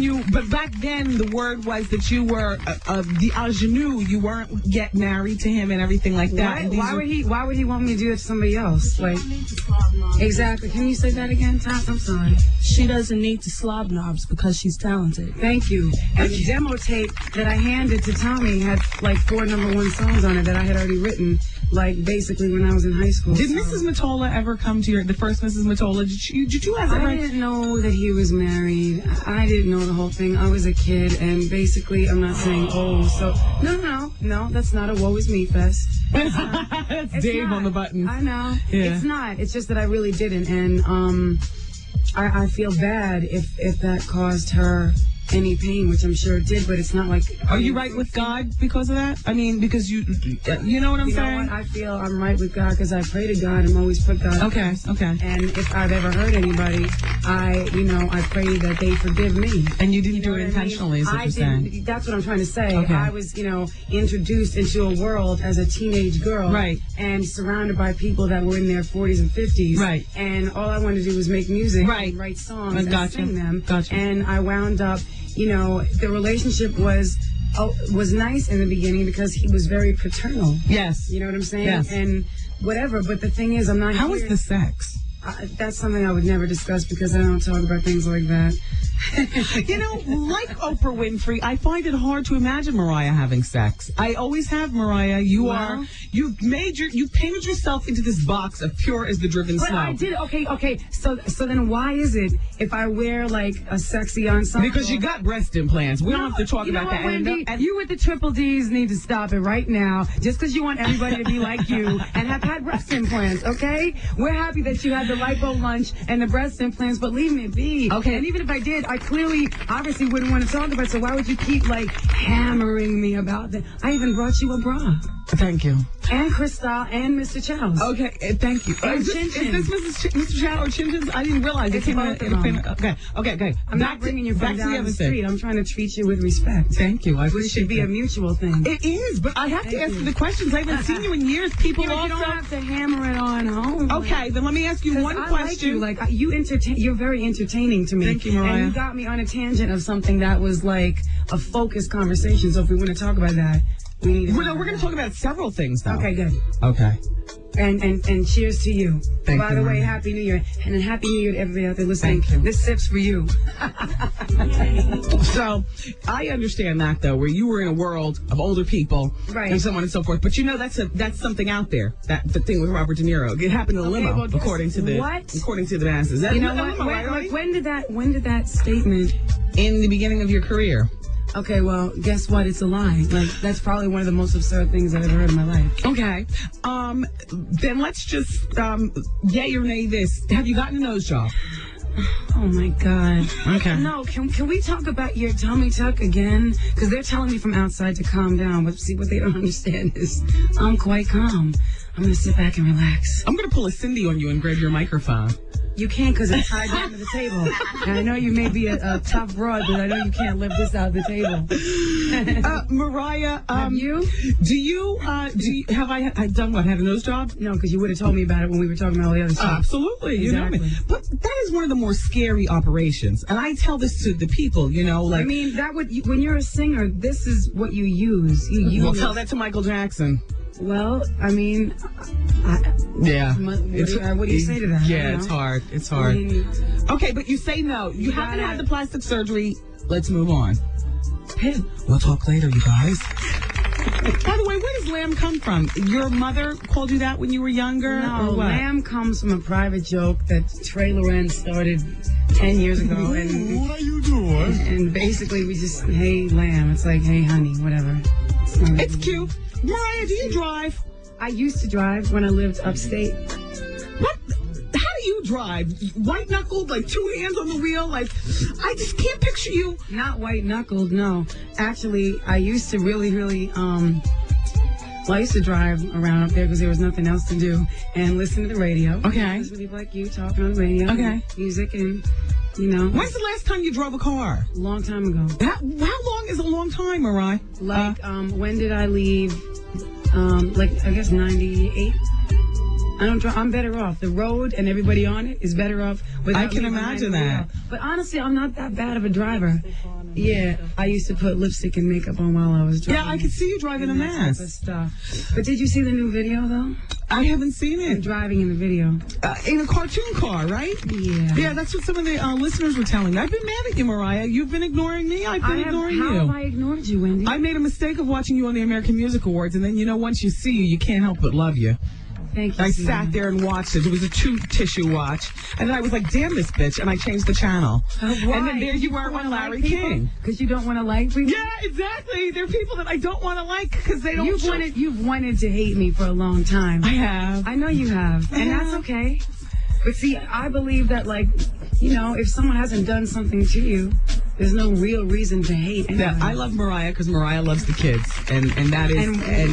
Speaker 3: the word was that you were the ingenue. You weren't get married to him and everything like that.
Speaker 1: Why would he want me to do it to somebody else? Like, exactly. Can you say that again, Tom? I'm sorry.
Speaker 5: She doesn't need to slob knobs because she's talented.
Speaker 1: Thank you. And the demo tape that I handed to Tommy had like 4 #1 songs on it that I had already written, like basically when I was in high school.
Speaker 3: Did Mrs. Mottola ever come to the first Mrs. Mottola? Did you ever?
Speaker 1: I didn't know that he was married. I didn't know the whole thing. I was a kid, and basically, I'm not saying no. That's not a woe is me fest.
Speaker 3: That's Dave on the buttons.
Speaker 1: I know.
Speaker 3: Yeah.
Speaker 1: It's not. It's just that I really didn't, and I feel bad if that caused her any pain, which I'm sure it did, but it's not like...
Speaker 3: Are you right with God because of that? I mean, because you know what I'm saying?
Speaker 1: You know what? I feel I'm right with God because I pray to God and always put God first.
Speaker 3: Okay.
Speaker 1: And if I've ever hurt anybody, I pray that they forgive me.
Speaker 3: And you didn't do it intentionally, is what you're saying?
Speaker 1: That's what I'm trying to say.
Speaker 3: Okay.
Speaker 1: I was, introduced into a world as a teenage girl.
Speaker 3: Right.
Speaker 1: And surrounded by people that were in their 40s and 50s.
Speaker 3: Right.
Speaker 1: And all I wanted to do was make music.
Speaker 3: Right.
Speaker 1: And write songs and sing them.
Speaker 3: Gotcha.
Speaker 1: And I wound up... the relationship was nice in the beginning because he was very paternal.
Speaker 3: Yes.
Speaker 1: You know what I'm saying?
Speaker 3: Yes.
Speaker 1: And whatever, but the thing is, I'm not
Speaker 3: How
Speaker 1: here.
Speaker 3: was the sex?
Speaker 1: That's something I would never discuss because I don't talk about things like that.
Speaker 3: Like Oprah Winfrey, I find it hard to imagine Mariah having sex. I always have, Mariah. You've painted yourself into this box of pure as the driven snow.
Speaker 1: But I did. Okay. So then why is it if I wear like a sexy ensemble?
Speaker 3: Because you got breast implants. We don't have to talk about that.
Speaker 1: Wendy, you with the triple Ds need to stop it right now. Just because you want everybody to be like you and have had breast implants, okay? We're happy that you had the lipo lunch and the breast implants, but leave me be.
Speaker 3: Okay.
Speaker 1: And even if I did, I obviously wouldn't want to talk about it, so why would you keep, like, hammering me about that? I even brought you a bra.
Speaker 3: Thank you.
Speaker 1: And Cristal and Mr. Chow's.
Speaker 3: Okay, thank you.
Speaker 1: And
Speaker 3: Is this Mr. Chow or Chin Chin's? I didn't realize it came out. Okay.
Speaker 1: I'm not bringing you from down the street. I'm trying to treat you with respect.
Speaker 3: Thank you. I appreciate it.
Speaker 1: It should be a mutual thing.
Speaker 3: It is, but I have to ask you the questions. I haven't seen you in years. People also...
Speaker 1: You don't have to hammer it on home.
Speaker 3: Okay, then let me ask you one question.
Speaker 1: Like you're very entertaining to me.
Speaker 3: Thank you, Mariah.
Speaker 1: And you got me on a tangent of something that was like a focused conversation. So if we want to talk about that, we need to...
Speaker 3: We're going to talk about several things, though.
Speaker 1: Okay, good.
Speaker 3: Okay.
Speaker 1: And cheers to you.
Speaker 3: Thank
Speaker 1: By
Speaker 3: you,
Speaker 1: the way,
Speaker 3: Maria.
Speaker 1: Happy New Year. And then Happy New Year to everybody out there listening.
Speaker 3: Thank you.
Speaker 1: This sip's for you.
Speaker 3: So I understand that, though, where you were in a world of older people
Speaker 1: Right.
Speaker 3: and so on and so forth. But that's something out there. The thing with Robert De Niro. It happened in a limo,
Speaker 1: well, guess
Speaker 3: according to the masses.
Speaker 1: You know what? When did that statement?
Speaker 3: In the beginning of your career.
Speaker 1: Okay, well, guess what? It's a lie. Like, that's probably one of the most absurd things I've ever heard in my life.
Speaker 3: Okay. Then let's just, yay or nay this. Have you gotten a nose job?
Speaker 1: Oh, my God.
Speaker 3: Okay.
Speaker 1: No, can we talk about your tummy tuck again? Because they're telling me from outside to calm down. But see, what they don't understand is I'm quite calm. I'm going to sit back and relax.
Speaker 3: I'm going to pull a Cindy on you and grab your microphone.
Speaker 1: You can't because it's tied down to the table. And I know you may be a tough broad, but I know you can't lift this out of the table.
Speaker 3: Mariah,
Speaker 1: Have you?
Speaker 3: Have I done what? Had a nose job?
Speaker 1: No, because you would have told me about it when we were talking about all the other stuff.
Speaker 3: Absolutely.
Speaker 1: Exactly.
Speaker 3: You know me. But that is one of the more scary operations. And I tell this to the people, like.
Speaker 1: I mean, when you're a singer, this is what you use.
Speaker 3: Well, tell that to Michael Jackson.
Speaker 1: Well, I mean,
Speaker 3: yeah.
Speaker 1: What do you say to that?
Speaker 3: Yeah, it's hard. It's hard.
Speaker 1: I mean,
Speaker 3: okay, but you say no. You haven't had the plastic surgery. Let's move on. We'll talk later, you guys. By the way, where does lamb come from? Your mother called you that when you were younger?
Speaker 1: No,
Speaker 3: or what?
Speaker 1: lamb comes from a private joke that Trey Lorenz started 10 years ago. And
Speaker 4: What are you doing?
Speaker 1: And basically, we just, hey, lamb. It's like, hey, honey, whatever.
Speaker 3: It's cute. Mariah, do you drive?
Speaker 1: I used to drive when I lived upstate.
Speaker 3: What? How do you drive? White knuckled, like 2 hands on the wheel? Like, I just can't picture you.
Speaker 1: Not white knuckled, no. Actually, I used to really, I used to drive around up there because there was nothing else to do and listen to the radio.
Speaker 3: Okay.
Speaker 1: Listen to people like you talking on the radio.
Speaker 3: Okay.
Speaker 1: Music and, you know.
Speaker 3: When's the last time you drove a car?
Speaker 1: A long time ago.
Speaker 3: How long is a long time, Mariah?
Speaker 1: Like, when did I leave? I guess 98. I don't drive. I'm better off. The road and everybody on it is better off.
Speaker 3: I can imagine that.
Speaker 1: But honestly, I'm not that bad of a driver. Yeah, I used to put lipstick and makeup on while I was driving.
Speaker 3: Yeah, I could see you driving a
Speaker 1: and that type
Speaker 3: mess.
Speaker 1: of stuff. But did you see the new video, though?
Speaker 3: I haven't seen
Speaker 1: I'm
Speaker 3: it.
Speaker 1: driving in the video.
Speaker 3: In a cartoon car, right?
Speaker 1: Yeah.
Speaker 3: Yeah, that's what some of the listeners were telling me. I've been mad at you, Mariah. You've been ignoring me. I've been ignoring
Speaker 1: How
Speaker 3: you.
Speaker 1: have I ignored you, Wendy?
Speaker 3: I made a mistake of watching you on the American Music Awards, and then, once you see you can't help but love you.
Speaker 1: Thank you.
Speaker 3: I sat there and watched it. It was a 2-tissue watch. And then I was like, damn this bitch. And I changed the channel.
Speaker 1: Why?
Speaker 3: And then there you were on Larry King.
Speaker 1: Because you don't want to like people?
Speaker 3: Yeah, exactly. There are people that I don't want to like because they don't.
Speaker 1: You've wanted to hate me for a long time.
Speaker 3: I have.
Speaker 1: I know you have. And that's okay. But see, I believe that, if someone hasn't done something to you, there's no real reason to hate anyone.
Speaker 3: Yeah, I love Mariah because Mariah loves the kids, and that is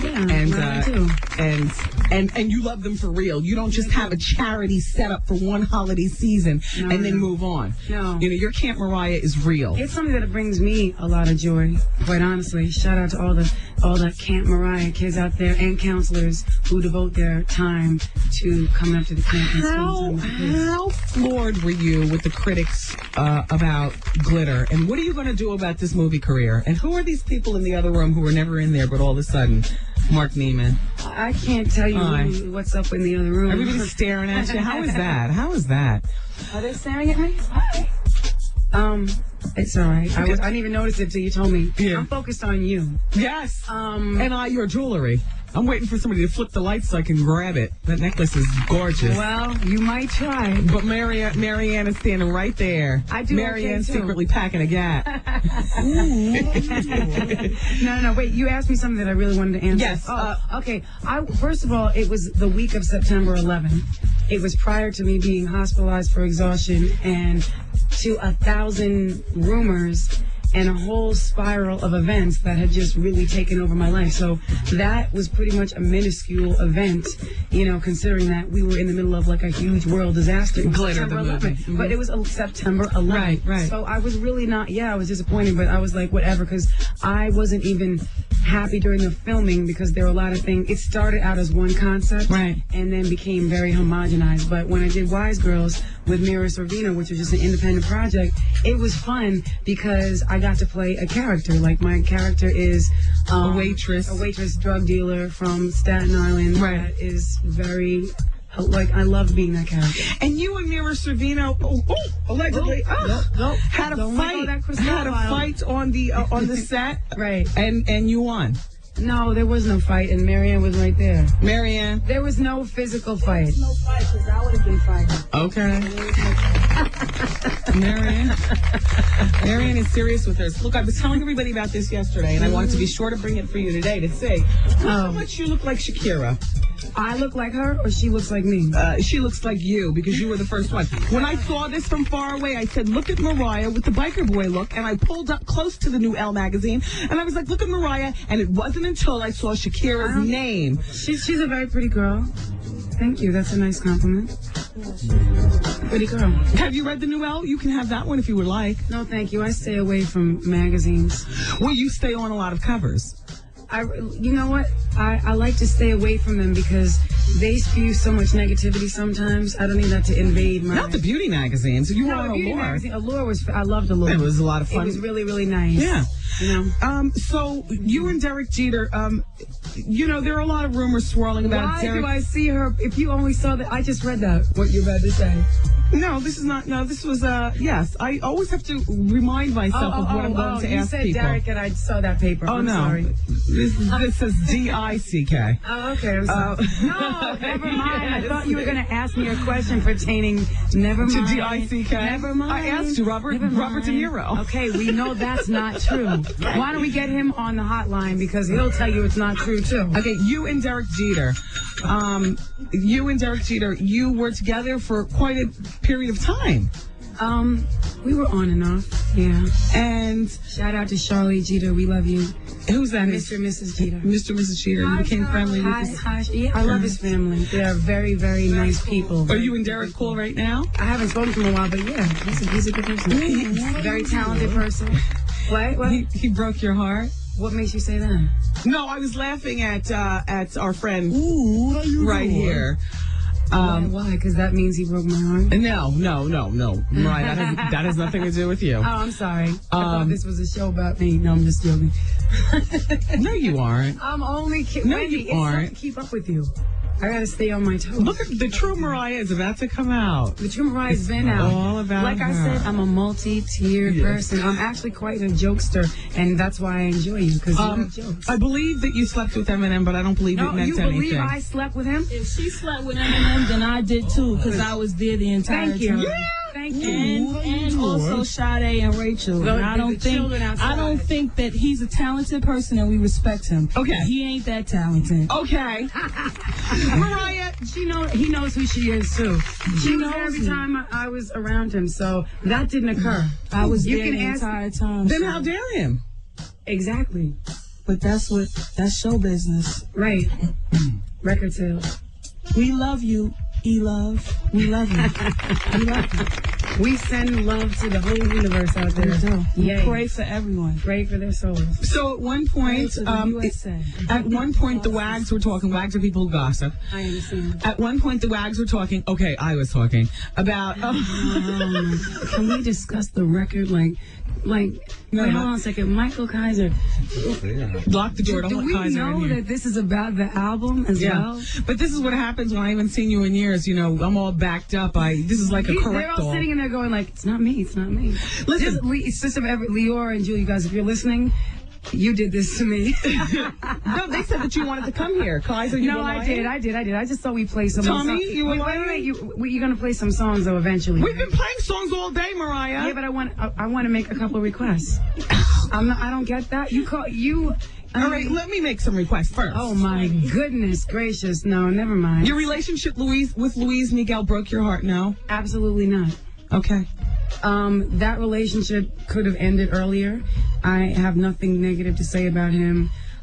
Speaker 3: and you love them for real. You don't just have a charity set up for one holiday season and then move on.
Speaker 1: No,
Speaker 3: your Camp Mariah is real.
Speaker 1: It's something that brings me a lot of joy. Quite honestly, shout out to all the Camp Mariah kids out there and counselors who devote their time to coming up to the camp and spending time with the kids.
Speaker 3: How floored were you with the critics about Glitter? And what are you going to do about this movie career? And who are these people in the other room who were never in there, but all of a sudden, Mark Neiman?
Speaker 1: I can't tell you what's up in the other room.
Speaker 3: Everybody's staring at you. How is that? How is that?
Speaker 1: Are they staring at me? It's all right. I didn't even notice it until you told me.
Speaker 3: Yeah.
Speaker 1: I'm focused on you.
Speaker 3: Yes. And your jewelry. I'm waiting for somebody to flip the lights so I can grab it. That necklace is gorgeous.
Speaker 1: Well, you might try.
Speaker 3: But Marianne is standing right there.
Speaker 1: I do.
Speaker 3: Marianne's secretly packing a gat.
Speaker 1: No. Wait. You asked me something that I really wanted to answer.
Speaker 3: Yes.
Speaker 1: Okay. First of all, it was the week of September 11th. It was prior to me being hospitalized for exhaustion and to 1,000 rumors and a whole spiral of events that had just really taken over my life. So that was pretty much a minuscule event, considering that we were in the middle of a huge world disaster.
Speaker 3: Glitter, the movie.
Speaker 1: Mm-hmm. But it was September 11th.
Speaker 3: Right.
Speaker 1: So I was really not, I was disappointed, but I was like, whatever, because I wasn't even happy during the filming because there were a lot of things. It started out as one concept,
Speaker 3: right,
Speaker 1: and then became very homogenized. But when I did Wise Girls with Mira Sorvino, which was just an independent project, it was fun because I got to play a character. Like my character is
Speaker 3: a waitress
Speaker 1: drug dealer from Staten Island.
Speaker 3: Right.
Speaker 1: That is very. Like, I love being that character.
Speaker 3: And you and Mira Sorvino, allegedly, had a fight on the set,
Speaker 1: right?
Speaker 3: And you won.
Speaker 1: No, there was no fight, and Marianne was right there.
Speaker 3: Marianne,
Speaker 1: there was no physical fight.
Speaker 5: There was no fight because I would have been fighting.
Speaker 3: Okay. Marianne is serious with hers. Look, I was telling everybody about this yesterday, and I wanted to be sure to bring it for you today to say how much you look like Shakira.
Speaker 1: I look like her, or she looks like me?
Speaker 3: She looks like you, because you were the first one. When I saw this from far away, I said, look at Mariah with the biker boy look, and I pulled up close to the new Elle magazine, and I was like, look at Mariah, and it wasn't until I saw Shakira's name.
Speaker 1: She's a very pretty girl. Thank you. That's a nice compliment. Pretty girl.
Speaker 3: Have you read the new Elle? You can have that one if you would like.
Speaker 1: No, thank you. I stay away from magazines.
Speaker 3: Well, you stay on a lot of covers.
Speaker 1: You know what? I like to stay away from them because they spew so much negativity sometimes. I don't need that to invade my...
Speaker 3: Not the beauty magazines. You were on
Speaker 1: Beauty
Speaker 3: Allure.
Speaker 1: magazine. Allure was... I loved Allure.
Speaker 3: It was a lot of fun.
Speaker 1: It was really, really nice.
Speaker 3: Yeah.
Speaker 1: You know?
Speaker 3: So you and Derek Jeter, you know, there are a lot of rumors swirling about Derek.
Speaker 1: Why do I see her? If you only saw that, I just read that. What you're about to say.
Speaker 3: No, this is not. No, this was. Yes, I always have to remind myself of what I'm going to ask people.
Speaker 1: You said Derek, and I saw that paper.
Speaker 3: Oh,
Speaker 1: I'm
Speaker 3: no.
Speaker 1: sorry.
Speaker 3: This says D-I-C-K.
Speaker 1: Oh, okay. I'm sorry. No, never mind. Yes. I thought you were going to ask me a question pertaining. Never mind.
Speaker 3: To D-I-C-K.
Speaker 1: Never mind.
Speaker 3: I asked you, Robert De Niro.
Speaker 1: Okay, we know that's not true. Why don't we get him on the hotline because he'll tell you it's not true too.
Speaker 3: Okay, you and Derek Jeter. You were together for quite a period of time.
Speaker 1: We were on and off, yeah.
Speaker 3: And
Speaker 1: shout out to Charlie Jeter, we love you.
Speaker 3: Who's that?
Speaker 1: Mr. and Mrs. Jeter.
Speaker 3: Mr. and Mrs. Jeter. You became friendly with his...
Speaker 1: Yeah, I love his family. They are very, very nice people.
Speaker 3: Are you and Derek cool right now?
Speaker 1: I haven't spoken to him in a while, but yeah, he's a good person. He's a very talented person. What?
Speaker 3: He broke your heart?
Speaker 1: What makes you say that?
Speaker 3: No, I was laughing at our friend
Speaker 4: right
Speaker 3: here.
Speaker 1: Why? Because that means he broke my heart?
Speaker 3: No. Mariah, that has nothing to do with you.
Speaker 1: Oh, I'm sorry. I thought this was a show about me. No, I'm just joking.
Speaker 3: No, you aren't.
Speaker 1: I'm only kidding.
Speaker 3: No,
Speaker 1: Wendy,
Speaker 3: you aren't.
Speaker 1: It's tough to keep up with you. I gotta stay on my toes.
Speaker 3: Look at the true Mariah is about to come out.
Speaker 1: The true Mariah's been out.
Speaker 3: All about
Speaker 1: Like
Speaker 3: her.
Speaker 1: I said, I'm a multi-tiered person. I'm actually quite a jokester, and that's why I enjoy you, because you have jokes.
Speaker 3: I believe that you slept with Eminem, but I don't believe it meant anything.
Speaker 1: You believe I slept with him?
Speaker 5: If she slept with Eminem, then I did too, because I was there the entire time.
Speaker 1: Yeah. Thank you.
Speaker 5: And also Sade and Rachel. And I don't think that he's a talented person and we respect him.
Speaker 3: Okay.
Speaker 5: He ain't that talented.
Speaker 3: Okay. Mariah,
Speaker 1: he knows who she is too. She knows every time I was around him, so that didn't occur.
Speaker 5: I was there the entire time.
Speaker 3: Then how dare him?
Speaker 1: Exactly.
Speaker 5: But that's show business.
Speaker 1: Right. Record sales.
Speaker 5: We love you, E-Love. We love you. We love you.
Speaker 1: We send love to the whole universe out there.
Speaker 5: We do.
Speaker 1: Yay.
Speaker 5: Pray for everyone.
Speaker 1: Pray for their souls.
Speaker 3: So at one point, the WAGs were talking. WAGs are people who gossip.
Speaker 1: I understand.
Speaker 3: At one point, the WAGs were talking. Okay, I was talking about.
Speaker 1: Can we discuss the record? Wait, hold on a second. Michael Kaiser.
Speaker 3: Lock the door.
Speaker 1: Do we know that this is about the album as well?
Speaker 3: But this is what happens when I haven't seen you in years. You know, I'm all backed up. This is like a corrector.
Speaker 1: They're all sitting in there going like, it's not me, it's not me.
Speaker 3: Listen,
Speaker 1: Leora and Julie, you guys, if you're listening, you did this to me.
Speaker 3: No, they said that you wanted to come here. Kaiser, you were lying?
Speaker 1: I did. I just thought we'd play some
Speaker 3: Tommy,
Speaker 1: songs.
Speaker 3: you were lying?
Speaker 1: Wait. You're going to play some songs, though, eventually.
Speaker 3: We've been playing songs all day, Mariah.
Speaker 1: Yeah, but I want to make a couple of requests. I don't get that.
Speaker 3: All right, let me make some requests first.
Speaker 1: Oh, my goodness gracious. No, never mind.
Speaker 3: Your relationship with Luis Miguel broke your heart, no?
Speaker 1: Absolutely not.
Speaker 3: Okay.
Speaker 1: That relationship could have ended earlier. I have nothing negative to say about him.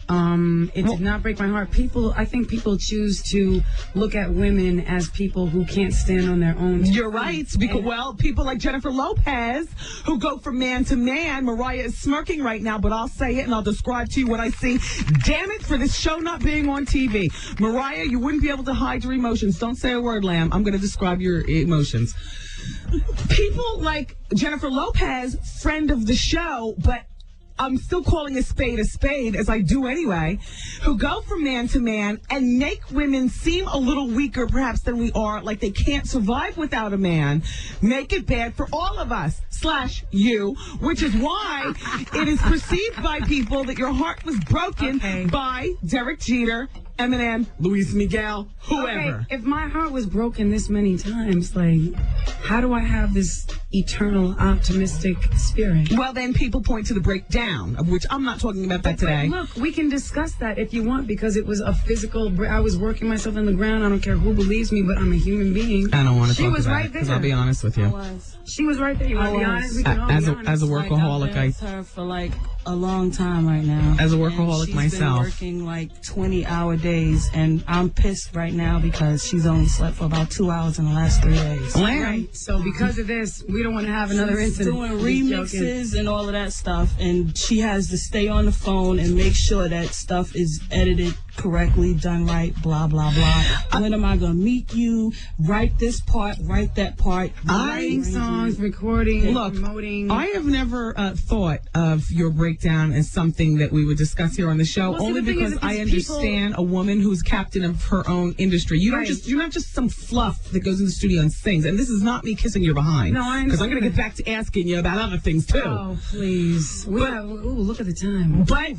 Speaker 1: It did not break my heart. I think people choose to look at women as people who can't stand on their own.
Speaker 3: You're right. Because, people like Jennifer Lopez, who go from man to man. Mariah is smirking right now, but I'll say it and I'll describe to you what I see. Damn it for this show not being on TV. Mariah, you wouldn't be able to hide your emotions. Don't say a word, Lamb. I'm going to describe your emotions. People like Jennifer Lopez, friend of the show, but I'm still calling a spade, as I do anyway, who go from man to man and make women seem a little weaker perhaps than we are, like they can't survive without a man, make it bad for all of us, / you, which is why it is perceived by people that your heart was broken by Derek Jeter, Eminem, Luis Miguel, whoever.
Speaker 1: Okay, if my heart was broken this many times, like, how do I have this eternal optimistic spirit?
Speaker 3: Well, then people point to the breakdown, of which I'm not talking about that today.
Speaker 1: Look, we can discuss that if you want, because it was a physical. I was working myself in the ground. I don't care who believes me, but I'm a human being.
Speaker 3: I don't want to talk
Speaker 1: about
Speaker 3: right it, because I'll be honest with you.
Speaker 1: She was right there. You want to be honest? We can all be honest.
Speaker 3: As a workaholic,
Speaker 5: I've been with her for like a long time right now.
Speaker 3: As a workaholic
Speaker 5: she's
Speaker 3: myself.
Speaker 5: She's been working like 20-hour days, and I'm pissed right now because she's only slept for about 2 hours in the last 3 days.
Speaker 1: Right. So because of this, we don't want to have another incident.
Speaker 5: Doing remixes and all of that stuff, and she has to stay on the phone and make sure that stuff is edited correctly, done right, blah, blah, blah. When am I going to meet you? Write this part, write that part.
Speaker 1: Writing songs, recording, promoting.
Speaker 3: I have never thought of your breakdown as something that we would discuss here on the show, only because I understand a woman who's captain of her own industry. You're not just some fluff that goes in the studio and sings. And this is not me kissing your behind.
Speaker 1: No, I understand.
Speaker 3: Because I'm going to get back to asking you about other things too.
Speaker 1: Oh, please. Look at the time.
Speaker 3: But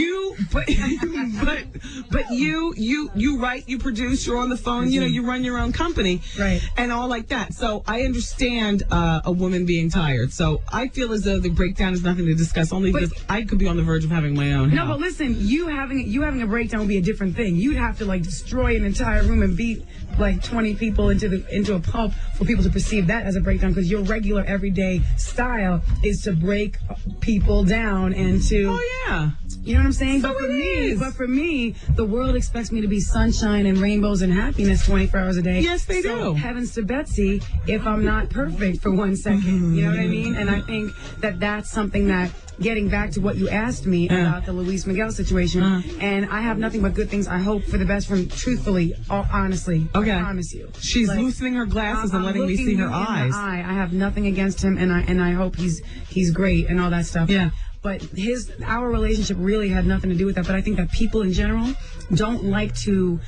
Speaker 3: you write, you produce, you're on the phone, you run your own company,
Speaker 1: right,
Speaker 3: and all like that. So I understand a woman being tired. So I feel as though the breakdown is nothing to discuss, only because I could be on the verge of having my own.
Speaker 1: No, but listen, you having a breakdown would be a different thing. You'd have to like destroy an entire room and beat like 20 people into a pulp for people to perceive that as a breakdown, because your regular everyday style is to break people down and to.
Speaker 3: Oh yeah.
Speaker 1: You know what I'm saying?
Speaker 3: So
Speaker 1: But for me, the world expects me to be sunshine and rainbows and happiness 24 hours a day.
Speaker 3: Yes, they do.
Speaker 1: Heavens to Betsy if I'm not perfect for 1 second. You know what I mean? And I think that that's something that, getting back to what you asked me about the Luis Miguel situation, and I have nothing but good things. I hope for the best from, truthfully, honestly, I promise you.
Speaker 3: She's loosening her glasses and letting me see her eyes.
Speaker 1: I have nothing against him, and I hope he's great and all that stuff.
Speaker 3: Yeah.
Speaker 1: But our relationship really had nothing to do with that. But I think that people in general don't like to.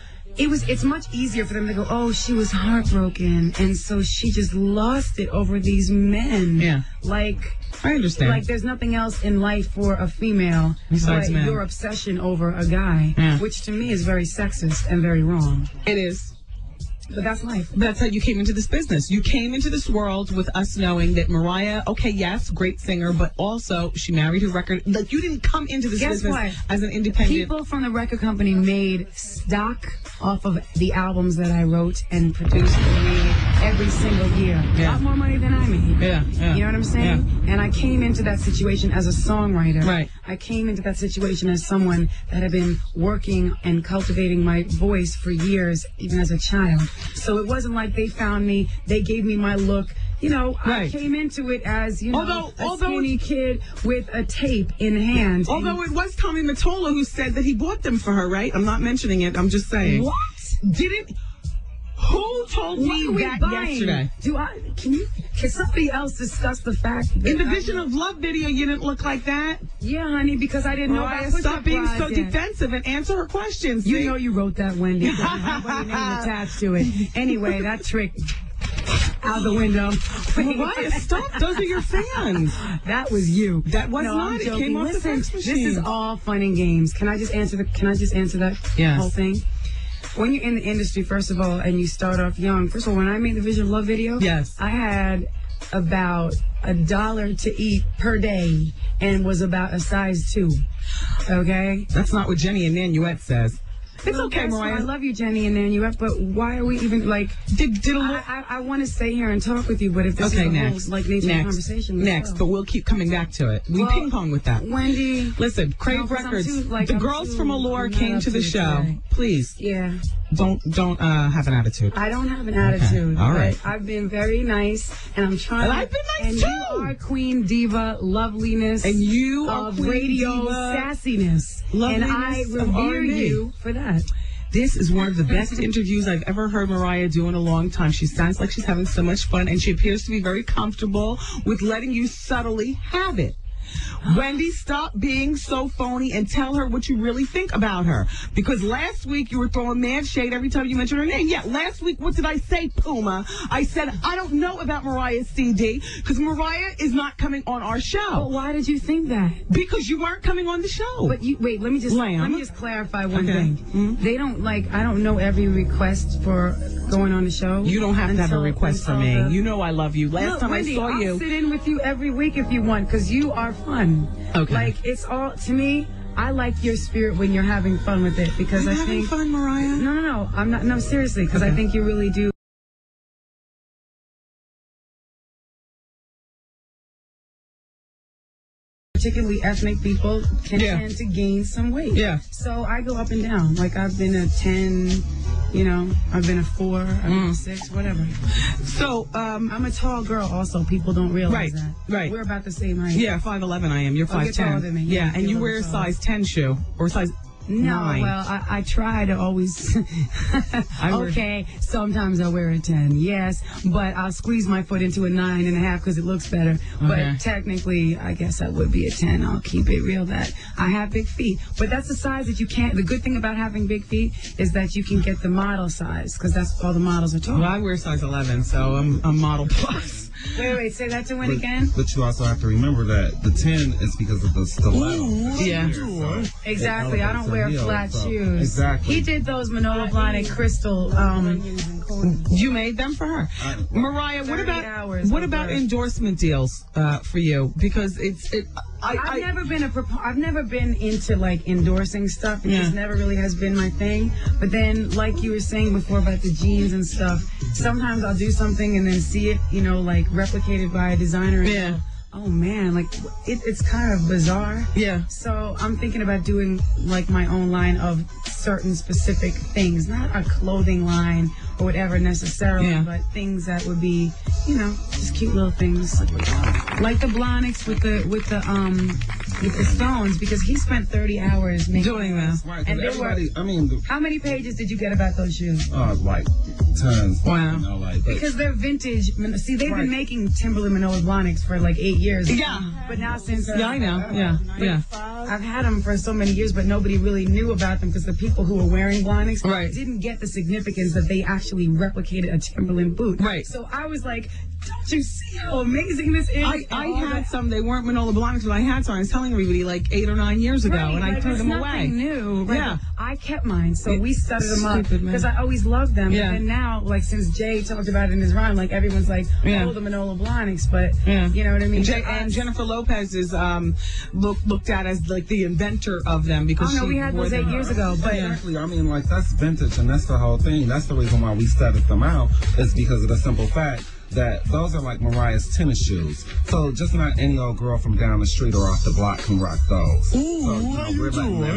Speaker 1: It's much easier for them to go, oh, she was heartbroken, and so she just lost it over these men.
Speaker 3: Yeah.
Speaker 1: Like,
Speaker 3: I understand.
Speaker 1: Like, there's nothing else in life for a female
Speaker 3: besides men.
Speaker 1: Your obsession over a guy, which to me is very sexist and very wrong.
Speaker 3: It is.
Speaker 1: But that's life.
Speaker 3: That's how you came into this business. You came into this world with us knowing that Mariah, okay, yes, great singer, but also she married her record. Like, you didn't come into this business as an independent.
Speaker 1: People from the record company made stock off of the albums that I wrote and produced and made every single year. A lot more money than I made.
Speaker 3: Yeah.
Speaker 1: You know what I'm saying? Yeah. And I came into that situation as a songwriter.
Speaker 3: Right.
Speaker 1: I came into that situation as someone that had been working and cultivating my voice for years, even as a child. So it wasn't like they found me, they gave me my look. You know, I came into it as, a skinny kid with a tape in hand.
Speaker 3: Although it was Tommy Mottola who said that he bought them for her, right? I'm not mentioning it. I'm just saying.
Speaker 1: What?
Speaker 3: Who told me that yesterday?
Speaker 1: Can somebody else discuss the fact that
Speaker 3: in the Vision of Love video you didn't look like that?
Speaker 1: Yeah, honey, because I didn't know about
Speaker 3: stop being so defensive and answer her questions.
Speaker 1: You know you wrote that, Wendy. There's nobody name attached to it. Anyway, that trick out the window.
Speaker 3: Mariah, stop. Those are your fans.
Speaker 1: That was you.
Speaker 3: That was not. It came off the fax machine.
Speaker 1: This is all fun and games. Can I just answer that whole thing? When you're in the industry, first of all, and you start off young, first of all, when I made the Vision of Love video, I had about $1 to eat per day and was about a size 2. Okay?
Speaker 3: That's not what Jenny and Nanuette says. It's okay, Mariah.
Speaker 1: I love you, Jenny and Nanuet, but why are we even like? I want to stay here and talk with you, but if this is the whole like nature of conversation,
Speaker 3: but we'll keep coming back to it. We ping pong with that.
Speaker 1: Wendy,
Speaker 3: listen, Crave Records. The girls from Allure came to the show. Today. Please, don't have an attitude.
Speaker 1: I don't have an attitude.
Speaker 3: All right.
Speaker 1: I've been very nice, and I'm trying.
Speaker 3: And I've been nice
Speaker 1: and
Speaker 3: too.
Speaker 1: You are Queen Diva loveliness,
Speaker 3: and you are Queen
Speaker 1: radio
Speaker 3: Diva
Speaker 1: sassiness, and I revere you for that.
Speaker 3: This is one of the best interviews I've ever heard Mariah do in a long time. She sounds like she's having so much fun, and she appears to be very comfortable with letting you subtly have it. Wendy, stop being so phony and tell her what you really think about her. Because last week you were throwing mad shade every time you mentioned her name. Yeah, last week, what did I say, Puma? I said, I don't know about Mariah's CD because Mariah is not coming on our show.
Speaker 1: But why did you think that?
Speaker 3: Because you weren't coming on the show.
Speaker 1: But wait, let me just clarify one thing.
Speaker 3: Mm-hmm.
Speaker 1: They don't I don't know every request for going on the show.
Speaker 3: You don't have to have a request for me. You know I love you. Last time
Speaker 1: Wendy,
Speaker 3: I saw you.
Speaker 1: I'll sit in with you every week if you want because you are fun.
Speaker 3: Okay.
Speaker 1: Like, it's all, to me, I like your spirit when you're having fun with it because I think.
Speaker 3: Having fun, Mariah?
Speaker 1: No. I'm not. No, seriously, because I think you really do. Particularly ethnic people can tend to gain some weight.
Speaker 3: Yeah.
Speaker 1: So I go up and down. Like, I've been a 10, I've been a 4, I've been a 6, whatever.
Speaker 3: So,
Speaker 1: I'm a tall girl also. People don't realize that.
Speaker 3: Right.
Speaker 1: We're about the same height.
Speaker 3: Yeah, 5'11" I am. You're 5'10".
Speaker 1: You're taller than me.
Speaker 3: Yeah, and you wear a size 10 shoe or size 9.
Speaker 1: Well, I try to always. Okay, sometimes I wear a 10, yes, but I'll squeeze my foot into a 9.5 because it looks better. But technically, I guess I would be a 10. I'll keep it real that I have big feet. But that's the size that you can't. The good thing about having big feet is that you can get the model size because that's all the models are tall.
Speaker 3: Well, I wear size 11, so I'm model plus.
Speaker 1: Wait, say that to Wendy again.
Speaker 6: But you also have to remember that the 10 is because of the stiletto.
Speaker 3: Yeah.
Speaker 6: So
Speaker 1: exactly. I don't wear flat shoes.
Speaker 6: Exactly.
Speaker 1: He did those Mottola Blonde and Crystal.
Speaker 3: You made them for her. Mariah, what about endorsement deals for you? Because
Speaker 1: I've never been into like endorsing stuff. It just never really has been my thing. But then, like you were saying before about the jeans and stuff, sometimes I'll do something and then see it, like replicated by a designer. And oh man, like it's kind of bizarre.
Speaker 3: Yeah.
Speaker 1: So I'm thinking about doing like my own line of certain specific things, not a clothing line or whatever necessarily, but things that would be, just cute little things like the Blonics with the stones, because he spent 30 hours doing that.
Speaker 6: Right,
Speaker 1: and how many pages did you get about those shoes?
Speaker 6: Like tons.
Speaker 3: Wow.
Speaker 6: Because
Speaker 1: they're vintage. See, they've been making Timberland Manoa Blonics for like 8 years.
Speaker 3: Yeah.
Speaker 1: But now since
Speaker 3: I know. Yeah.
Speaker 1: I've had them for so many years, but nobody really knew about them because the people who were wearing Blonics didn't get the significance that they actually replicated a Timberland boot.
Speaker 3: Right.
Speaker 1: So I was like, don't you see how amazing this is?
Speaker 3: I had some. They weren't Manola Blahniks, but I had some. I was telling everybody like 8 or 9 years ago, and I threw them away.
Speaker 1: New. Right?
Speaker 3: Yeah.
Speaker 1: I kept mine, so we studded them up because I always loved them.
Speaker 3: Yeah.
Speaker 1: And now, like since Jay talked about it in his rhyme, like everyone's like, oh, the Manola Blahniks, but you know what I mean.
Speaker 3: And Jennifer Lopez is looked at as like the inventor of them because
Speaker 1: we had those 8 years ago. But
Speaker 6: exactly, I mean, like that's vintage, and that's the whole thing. That's the reason why we studied them out. Is because of the simple fact that those are like Mariah's tennis shoes. So just not any old girl from down the street or off the block can rock those.
Speaker 3: Ooh,
Speaker 6: so we're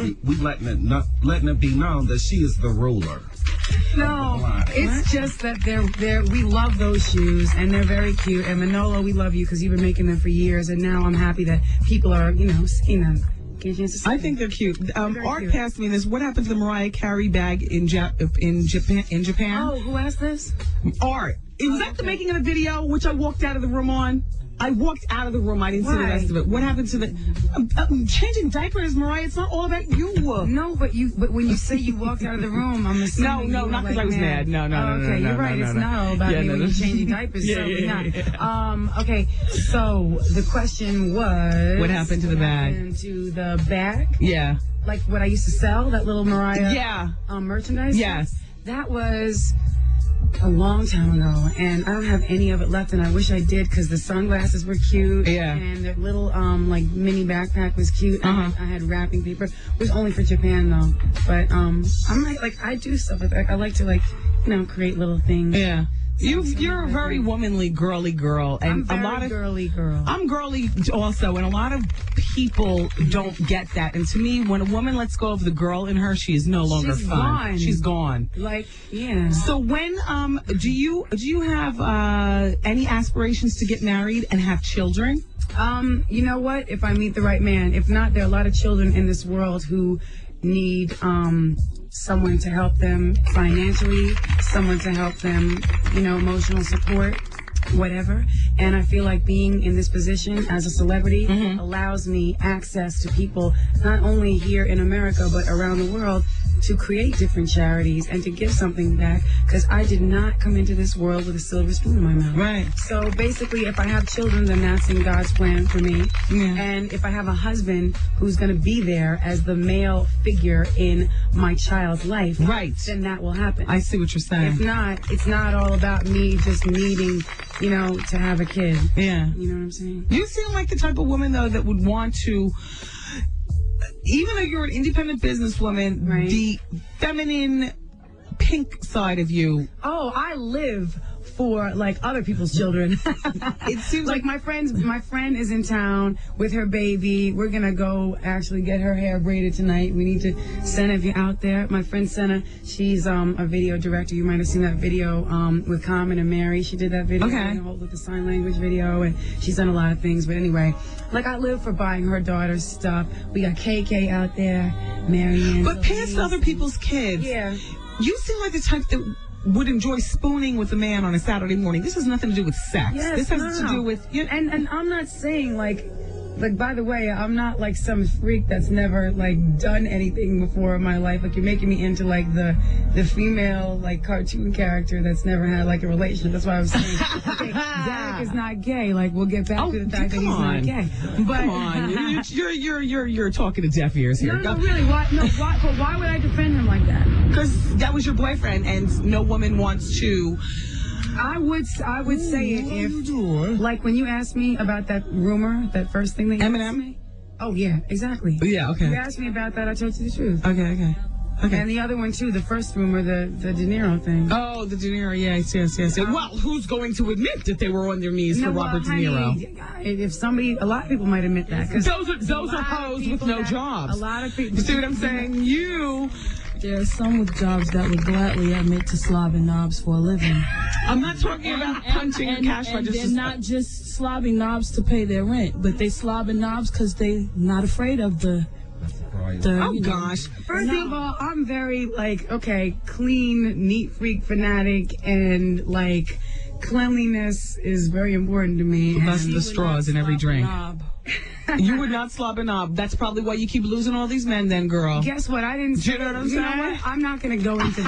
Speaker 6: letting it be known that she is the ruler.
Speaker 1: No, it's just that we love those shoes and they're very cute. And Manola, we love you because you've been making them for years, and now I'm happy that people are, seeing them.
Speaker 3: I think they're cute. Art passed me this. What happened to the Mariah Carey bag in Japan?
Speaker 1: Oh, who asked this?
Speaker 3: Art. Was that the making of the video, which I walked out of the room on? I walked out of the room. I didn't see the rest of it. What happened to the changing diapers, Mariah? It's not all about you.
Speaker 1: No, but when you say you walked out of the room, I'm assuming
Speaker 3: no, not because I was mad. No.
Speaker 1: Okay, you're right. It's not all about me when you're changing diapers. Certainly not. Okay, so the question was,
Speaker 3: what happened to the bag?
Speaker 1: What happened to the bag?
Speaker 3: Yeah.
Speaker 1: Like what I used to sell, that little Mariah.
Speaker 3: Yeah.
Speaker 1: Merchandise.
Speaker 3: Yes.
Speaker 1: That was. a long time ago, and I don't have any of it left, and I wish I did because the sunglasses were cute.
Speaker 3: Yeah.
Speaker 1: And the little like mini backpack was cute. I had wrapping paper. It was only for Japan though. But I'm like I do stuff like that. I like to create little things.
Speaker 3: Yeah. You're a very womanly, girly girl, and
Speaker 1: I'm very girly girl.
Speaker 3: I'm girly also, and a lot of people don't get that. And to me, when a woman lets go of the girl in her, she is no longer
Speaker 1: She's
Speaker 3: fun.
Speaker 1: gone.
Speaker 3: She's gone.
Speaker 1: Like, yeah.
Speaker 3: So when do you have any aspirations to get married and have children?
Speaker 1: You know what? If I meet the right man. If not, there are a lot of children in this world who need someone to help them financially, someone to help them, emotional support, whatever. And I feel like being in this position as a celebrity allows me access to people, not only here in America, but around the world, to create different charities and to give something back, because I did not come into this world with a silver spoon in my mouth.
Speaker 3: Right.
Speaker 1: So basically, if I have children, then that's in God's plan for me. Yeah. And if I have a husband who's going to be there as the male figure in my child's life,
Speaker 3: right,
Speaker 1: then that will happen.
Speaker 3: I see what you're saying.
Speaker 1: If not, it's not all about me just needing, to have a kid.
Speaker 3: Yeah.
Speaker 1: You know what I'm saying?
Speaker 3: You seem like the type of woman, though, that would want to, even though you're an independent businesswoman,
Speaker 1: right,
Speaker 3: the feminine pink side of you.
Speaker 1: Oh, I live for other people's children.
Speaker 3: It seems like
Speaker 1: my friend is in town with her baby. We're gonna go actually get her hair braided tonight. We need to send if you're out there. My friend Senna, she's a video director. You might have seen that video with Carmen and Mary. She did that video.
Speaker 3: Okay.
Speaker 1: With the sign language video, and she's done a lot of things. But anyway, I live for buying her daughter's stuff. We got KK out there, Marianne.
Speaker 3: But past other people's kids.
Speaker 1: Yeah.
Speaker 3: You seem like the type that would enjoy spooning with a man on a Saturday morning. This has nothing to do with sex.
Speaker 1: Yes,
Speaker 3: this has to do with...
Speaker 1: And I'm not saying, by the way, I'm not some freak that's never, done anything before in my life. You're making me into, the female, cartoon character that's never had, a relationship. That's why I was saying, okay, Derek is not gay. We'll get back to the fact that he's not gay. But,
Speaker 3: come on. You're talking to deaf ears here.
Speaker 1: No, really. Why? No, why? But why would I defend him like that?
Speaker 3: Because that was your boyfriend, and no woman wants to...
Speaker 1: I would say it if, when you asked me about that rumor, that first thing that you asked me. Oh, yeah, exactly.
Speaker 3: Yeah, okay.
Speaker 1: You asked me about that, I told you the truth.
Speaker 3: Okay.
Speaker 1: And the other one, too, the first rumor, the De Niro thing.
Speaker 3: Oh, the De Niro, yes. Well, who's going to admit that they were on their knees for Robert De Niro?
Speaker 1: If somebody, a lot of people might admit that.
Speaker 3: Those are hoes with no jobs.
Speaker 1: A lot of people.
Speaker 3: You see what I'm saying?
Speaker 5: There are some with jobs that would gladly admit to slobbing knobs for a living.
Speaker 3: I'm not talking about punching cash registers.
Speaker 5: They're not just slobbing knobs to pay their rent, but they slobbing knobs because they're not afraid of the
Speaker 3: gosh.
Speaker 1: First of all, I'm very, clean, neat freak fanatic, and, cleanliness is very important to me.
Speaker 3: That's the straws in every drink.
Speaker 5: Knob.
Speaker 3: You would not slob a knob. That's probably why you keep losing all these men then, girl.
Speaker 1: Guess what? I didn't say.
Speaker 3: You know what I'm saying?
Speaker 1: What? I'm not going to go into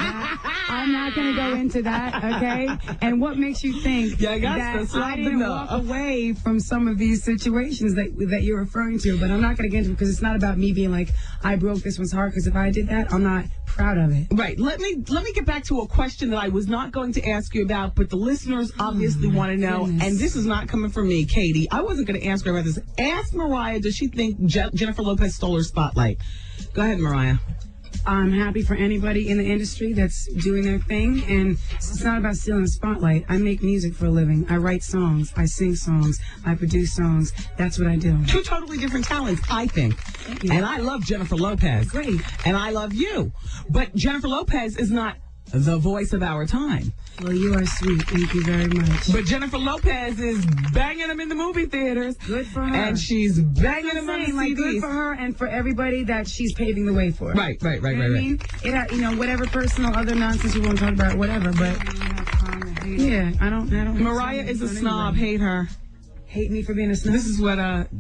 Speaker 1: that. Okay? And what makes you think that I didn't walk away from some of these situations that you're referring to? But I'm not going to get into it because it's not about me being I broke this one's heart, because if I did that, I'm not proud of it.
Speaker 3: Right. Let me get back to a question that I was not going to ask you about, but the listeners obviously want to know, and this is not coming from me, Katie. I wasn't going to ask her about this. Ask Mariah, does she think Jennifer Lopez stole her spotlight? Go ahead, Mariah.
Speaker 1: I'm happy for anybody in the industry that's doing their thing, and it's not about stealing the spotlight. I make music for a living. I write songs. I sing songs. I produce songs. That's what I do.
Speaker 3: Two totally different talents, I think.
Speaker 1: Thank you.
Speaker 3: And I love Jennifer Lopez.
Speaker 1: Great.
Speaker 3: And I love you. But Jennifer Lopez is not the voice of our time.
Speaker 1: Well, you are sweet. Thank you very much.
Speaker 3: But Jennifer Lopez is banging them in the movie theaters.
Speaker 1: Good for her.
Speaker 3: And she's banging them on the CDs.
Speaker 1: Good for her and for everybody that she's paving the way for.
Speaker 3: Right.
Speaker 1: You know what I mean? It, whatever personal other nonsense you want to talk about, whatever. But yeah, I don't.
Speaker 3: Mariah is a snob. Hate her.
Speaker 1: hate me for being a snob.
Speaker 3: This is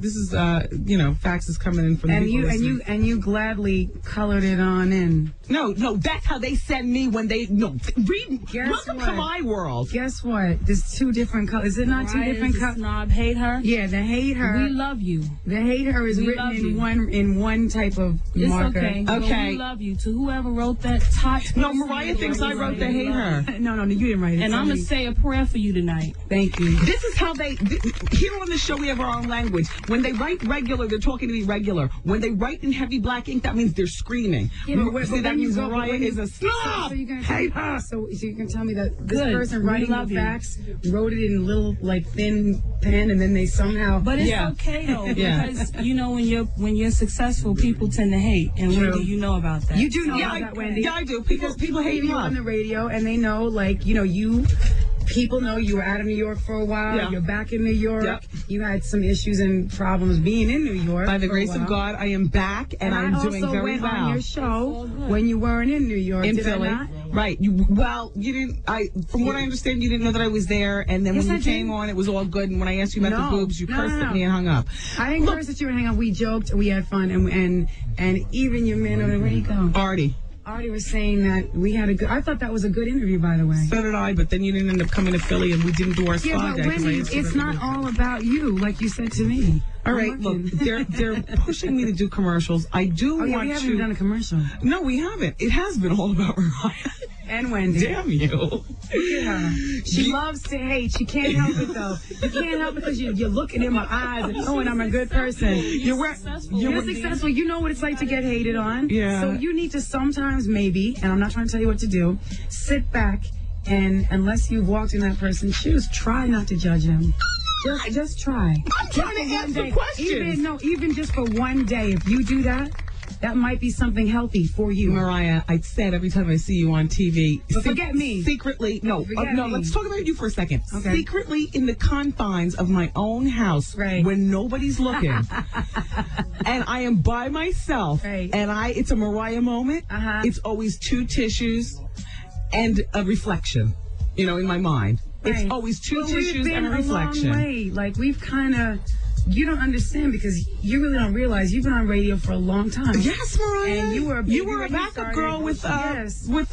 Speaker 3: faxes coming in from the
Speaker 1: and you gladly colored it on in.
Speaker 3: No, that's how they send me when they welcome to my world.
Speaker 1: Guess what? There's two different colors. Is it not two different colors?
Speaker 5: Snob hate her.
Speaker 1: Yeah, the hate her.
Speaker 5: We love you.
Speaker 1: The hate her is written in one type of marker.
Speaker 5: Okay.
Speaker 3: Okay.
Speaker 5: We love you. To whoever wrote that
Speaker 3: No, Mariah thinks I wrote the hate her.
Speaker 1: No, you didn't write it.
Speaker 5: And I'm gonna say a prayer for you tonight.
Speaker 1: Thank you.
Speaker 3: This is how here on the show we have our own language. When they write regular, they're talking to me regular. When they write in heavy black ink, that means they're screaming.
Speaker 1: Yeah,
Speaker 3: See, that means Mariah is a snob.
Speaker 1: So you can tell me that this person writing the facts wrote it in little thin pen, and then they somehow.
Speaker 5: But it's okay though, because when you're successful, people tend to hate, and Wendy, you know about that.
Speaker 1: You do know about that, Wendy.
Speaker 3: Yeah, I do. People hate
Speaker 1: you on the radio, and they know, people know you were out of New York for a while.
Speaker 3: Yeah.
Speaker 1: You're back in New York.
Speaker 3: Yep.
Speaker 1: You had some issues and problems being in New York.
Speaker 3: By the grace of God, I am back, and I'm doing very well.
Speaker 1: I also went on your show when you weren't in New York.
Speaker 3: In
Speaker 1: did
Speaker 3: Philly.
Speaker 1: I not?
Speaker 3: Right. You didn't. From what I understand, you didn't know that I was there, and then when you came on, it was all good. And when I asked you about the boobs, you cursed at me and hung up.
Speaker 1: I didn't curse at you and hang up. We joked, we had fun, and even your man over there, where'd he go? Artie was saying that we had I thought that was a good interview, by the way.
Speaker 3: So did I, but then you didn't end up coming to Philly, and we didn't do our spa day.
Speaker 1: Yeah, but Wendy, it's not all about you, like you said to me.
Speaker 3: All right, look, they're pushing me to do commercials. I do want to.
Speaker 1: We haven't done a commercial.
Speaker 3: No, we haven't. It has been all about Mariah.
Speaker 1: And Wendy.
Speaker 3: Damn you.
Speaker 1: Look at her. She loves to hate. She can't help it, though. You can't help it because you're looking in my eyes and knowing I'm a good person. You're successful. You know what it's like to get hated on.
Speaker 3: Yeah.
Speaker 1: So you need to sometimes, maybe, and I'm not trying to tell you what to do, sit back and, unless you've walked in that person's shoes, try not to judge them. Just try.
Speaker 3: I'm trying to answer questions.
Speaker 1: Even just for one day, if you do that, that might be something healthy for you.
Speaker 3: Mariah, I said every time I see you on TV.
Speaker 1: But forget me.
Speaker 3: Secretly, let's talk about you for a second.
Speaker 1: Okay.
Speaker 3: Secretly in the confines of my own house, when nobody's looking, and I am by myself, and it's a Mariah moment. It's always two tissues and a reflection, in my mind. It's always two tissues and a reflection.
Speaker 1: We've been a long way. We've kind of... You don't understand because you really don't realize you've been on radio for a long time.
Speaker 3: Yes, Mariah.
Speaker 1: And you were
Speaker 3: a backup girl with
Speaker 1: but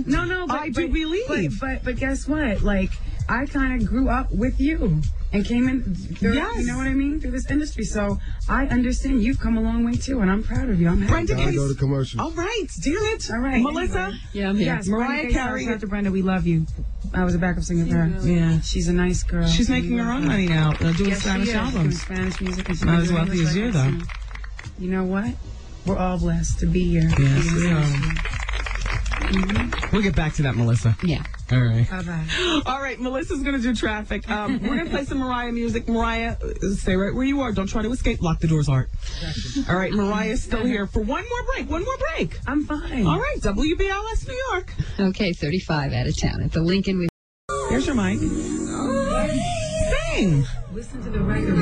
Speaker 3: I Do Believe.
Speaker 1: But guess what? I kind of grew up with you and came in through, you know what I mean, through this industry. So I understand you've come a long way too, and I'm proud of you. I'm happy.
Speaker 3: Brenda,
Speaker 4: gotta go to commercials.
Speaker 3: All right, damn it.
Speaker 1: All right,
Speaker 3: Melissa.
Speaker 5: Yeah, I'm here.
Speaker 1: Yes,
Speaker 3: Mariah Carey.
Speaker 1: Dr. Brenda, we love you. I was a backup singer for her.
Speaker 3: Yeah,
Speaker 1: she's a nice girl.
Speaker 3: She's making her own money now, doing Spanish albums.
Speaker 1: Doing Spanish music. And
Speaker 3: not as wealthy as you, though.
Speaker 1: You know what? We're all blessed to be here.
Speaker 3: Yes, we are. We'll get back to that, Melissa.
Speaker 5: Yeah.
Speaker 3: All right.
Speaker 1: Bye-bye.
Speaker 3: All right, Melissa's going to do traffic. We're going to play some Mariah music. Mariah, stay right where you are. Don't try to escape. Lock the doors, Art. All right, Mariah's still here for one more break.
Speaker 1: I'm fine.
Speaker 3: All right, WBLS New York.
Speaker 7: Okay, 35 out of town at the Lincoln.
Speaker 3: Here's your mic. Sing.
Speaker 1: Listen to the record.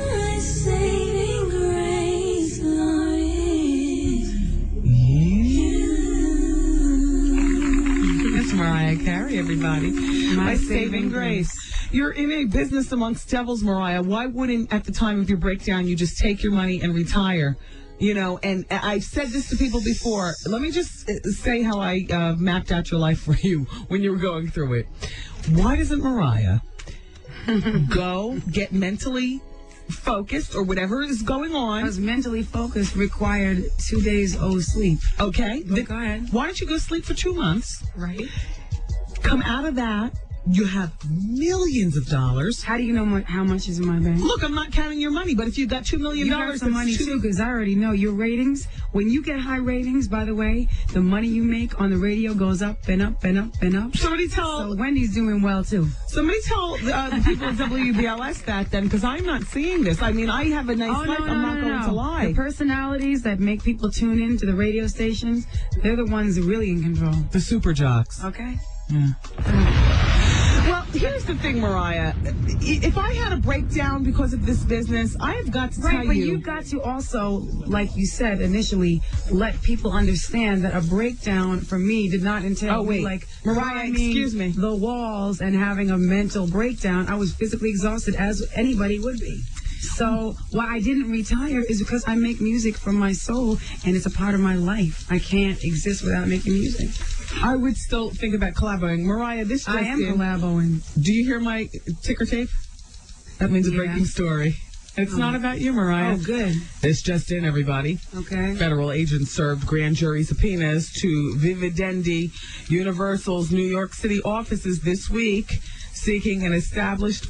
Speaker 3: Mariah Carey, everybody. My saving grace. You're in a business amongst devils, Mariah. Why wouldn't, at the time of your breakdown, you just take your money and retire? And I've said this to people before. Let me just say how I mapped out your life for you when you were going through it. Why doesn't Mariah go get mentally focused or whatever is going on?
Speaker 1: Because mentally focused required 2 days old sleep.
Speaker 3: Okay.
Speaker 1: Go ahead.
Speaker 3: Why don't you go sleep for 2 months?
Speaker 1: Right.
Speaker 3: Come out of that. You have millions of dollars.
Speaker 1: How do you know how much is in my bank?
Speaker 3: Look, I'm not counting your money, but if you got $2 million,
Speaker 1: you got some money too, because I already know your ratings. When you get high ratings, by the way, the money you make on the radio goes up and up and up and up.
Speaker 3: So
Speaker 1: Wendy's doing well too.
Speaker 3: Somebody tell the people at WBLS that then, because I'm not seeing this. I mean, I have a nice life. I'm not going to lie.
Speaker 1: The personalities that make people tune in to the radio stations, they're the ones really in control.
Speaker 3: The super jocks.
Speaker 1: Okay.
Speaker 3: Yeah. Well, here's the thing, Mariah. If I had a breakdown because of this business, I have got to tell you.
Speaker 1: Right, but you've got to also, like you said initially, let people understand that a breakdown for me did not entail
Speaker 3: Mariah, excuse me,
Speaker 1: the walls and having a mental breakdown. I was physically exhausted, as anybody would be. So why I didn't retire is because I make music from my soul, and it's a part of my life. I can't exist without making music.
Speaker 3: I would still think about collaborating. Mariah, this just
Speaker 1: I am collaborating.
Speaker 3: Do you hear my ticker tape? That means a breaking story. It's not about you, Mariah.
Speaker 1: Oh, good.
Speaker 3: This just in, everybody.
Speaker 1: Okay.
Speaker 3: Federal agents served grand jury subpoenas to Vivendi Universal's New York City offices this week, seeking to establish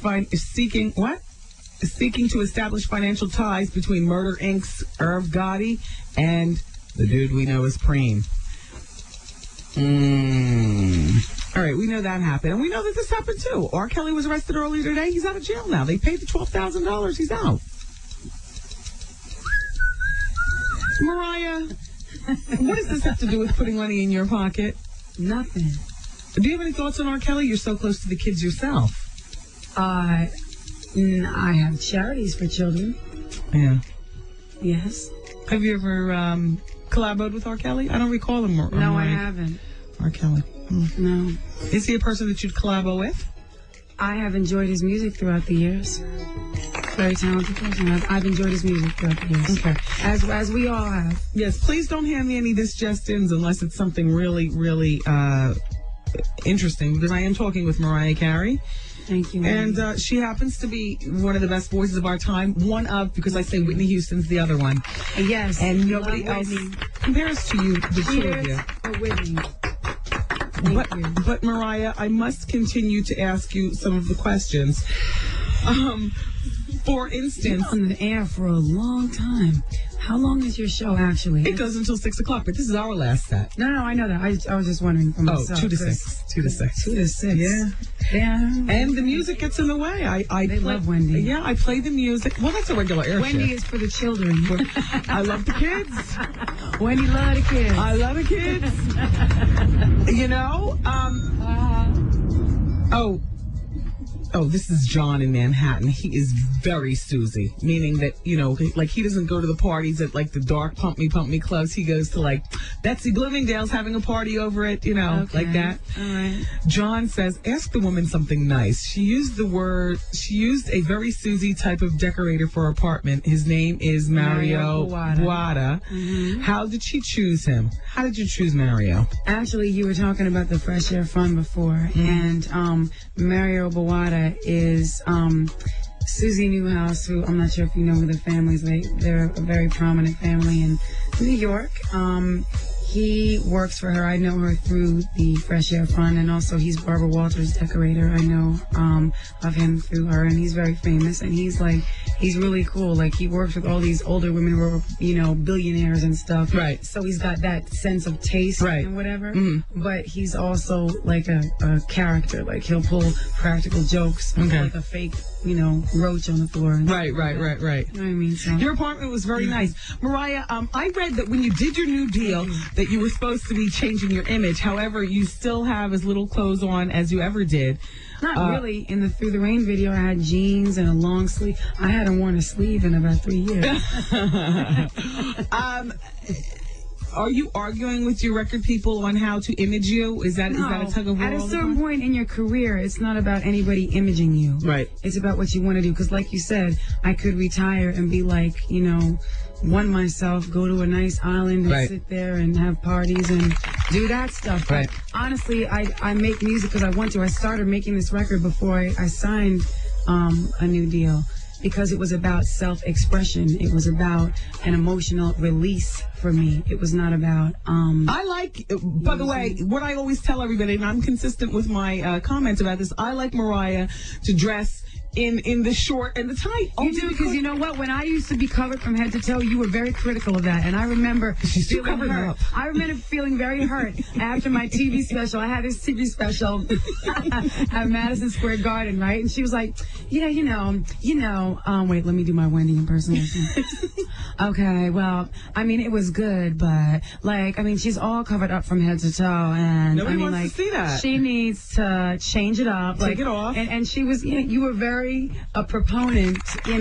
Speaker 3: financial ties between Murder Inc.'s Irv Gotti and the dude we know as Preem. All right, we know that happened. And we know that this happened, too. R. Kelly was arrested earlier today. He's out of jail now. They paid the $12,000. He's out. Mariah, what does this have to do with putting money in your pocket?
Speaker 1: Nothing.
Speaker 3: Do you have any thoughts on R. Kelly? You're so close to the kids yourself.
Speaker 1: I have charities for children.
Speaker 3: Yeah.
Speaker 1: Yes.
Speaker 3: Have you ever collaborated with R. Kelly? I don't recall him.
Speaker 1: No, I haven't.
Speaker 3: R. Kelly.
Speaker 1: No.
Speaker 3: Is he a person that you'd collabo with?
Speaker 1: I have enjoyed his music throughout the years. Very talented person. I've enjoyed his music throughout the years.
Speaker 3: Okay.
Speaker 1: As we all have.
Speaker 3: Yes, please don't hand me any This Just Ins unless it's something really, really interesting, because I am talking with Mariah Carey.
Speaker 1: Thank you.
Speaker 3: And she happens to be one of the best voices of our time. One of, because I say Whitney Houston's the other one.
Speaker 1: Yes.
Speaker 3: And nobody else compares to you, the two of you.
Speaker 1: For Whitney.
Speaker 3: But Mariah, I must continue to ask you some of the questions. For instance,
Speaker 1: you're on the air for a long time. How long is your show actually?
Speaker 3: It goes until 6 o'clock, but this is our last set.
Speaker 1: No, I know that. I was just wondering for myself.
Speaker 3: 2 to 6. 2 to 6.
Speaker 1: 2 to 6.
Speaker 3: Yeah. And the music gets in the way.
Speaker 1: They love Wendy.
Speaker 3: Yeah, I play the music. Well, that's a regular air
Speaker 1: Wendy
Speaker 3: shift.
Speaker 1: is for the children.
Speaker 3: I love the kids.
Speaker 1: Wendy love the kids.
Speaker 3: I love the kids. You know? This is John in Manhattan. He is very Susie, meaning that, you know, like he doesn't go to the parties at like the dark pump me clubs. He goes to like Betsy Bloomingdale's having a party over it, you know, like that.
Speaker 1: All right.
Speaker 3: John says, ask the woman something nice. She used a very Susie type of decorator for her apartment. His name is Mario Buada.
Speaker 1: Mm-hmm.
Speaker 3: How did she choose him? How did you choose Mario?
Speaker 1: Actually, you were talking about the Fresh Air Fund before, and Mario Buada is Susie Newhouse, who I'm not sure if you know who the family is. They're a very prominent family in New York. He works for her. I know her through the Fresh Air Fund, and also he's Barbara Walters' decorator. I know of him through her, and he's very famous, and he's really cool. Like, he works with all these older women who are, you know, billionaires and stuff.
Speaker 3: Right.
Speaker 1: So he's got that sense of taste and whatever.
Speaker 3: Mm-hmm.
Speaker 1: But he's also like a character. Like, he'll pull practical jokes, like a fake, you know, roach on the floor.
Speaker 3: Right.
Speaker 1: You know what I mean? So.
Speaker 3: Your apartment was very nice. Mariah, I read that when you did your new deal, that you were supposed to be changing your image. However, you still have as little clothes on as you ever did.
Speaker 1: Not really. In the Through the Rain video, I had jeans and a long sleeve. I hadn't worn a sleeve in about 3 years.
Speaker 3: Are you arguing with your record people on how to image you? Is that a tug of war?
Speaker 1: At a certain point in your career, it's not about anybody imaging you.
Speaker 3: Right.
Speaker 1: It's about what you want to do. Because like you said, I could retire and be like, you know, one myself, go to a nice island and sit there and have parties and do that stuff.
Speaker 3: Right.
Speaker 1: But honestly, I make music because I want to. I started making this record before I signed a new deal, because it was about self-expression. It was about an emotional release for me. It was not about...
Speaker 3: I like, by the way, what I always tell everybody, and I'm consistent with my comments about this, I like Mariah to dress in the short and the tight.
Speaker 1: You do, because you know what? When I used to be covered from head to toe, you were very critical of that. And I remember feeling hurt. I remember feeling very hurt after my TV special. I had this TV special at Madison Square Garden, right? And she was like, wait, let me do my Wendy impersonation. Okay, well, I mean, it was good, but, like, I mean, she's all covered up from head to toe, and
Speaker 3: Nobody
Speaker 1: I mean,
Speaker 3: wants
Speaker 1: like,
Speaker 3: to see that.
Speaker 1: She needs to change it up.
Speaker 3: Take it off.
Speaker 1: And she was, you were very a proponent,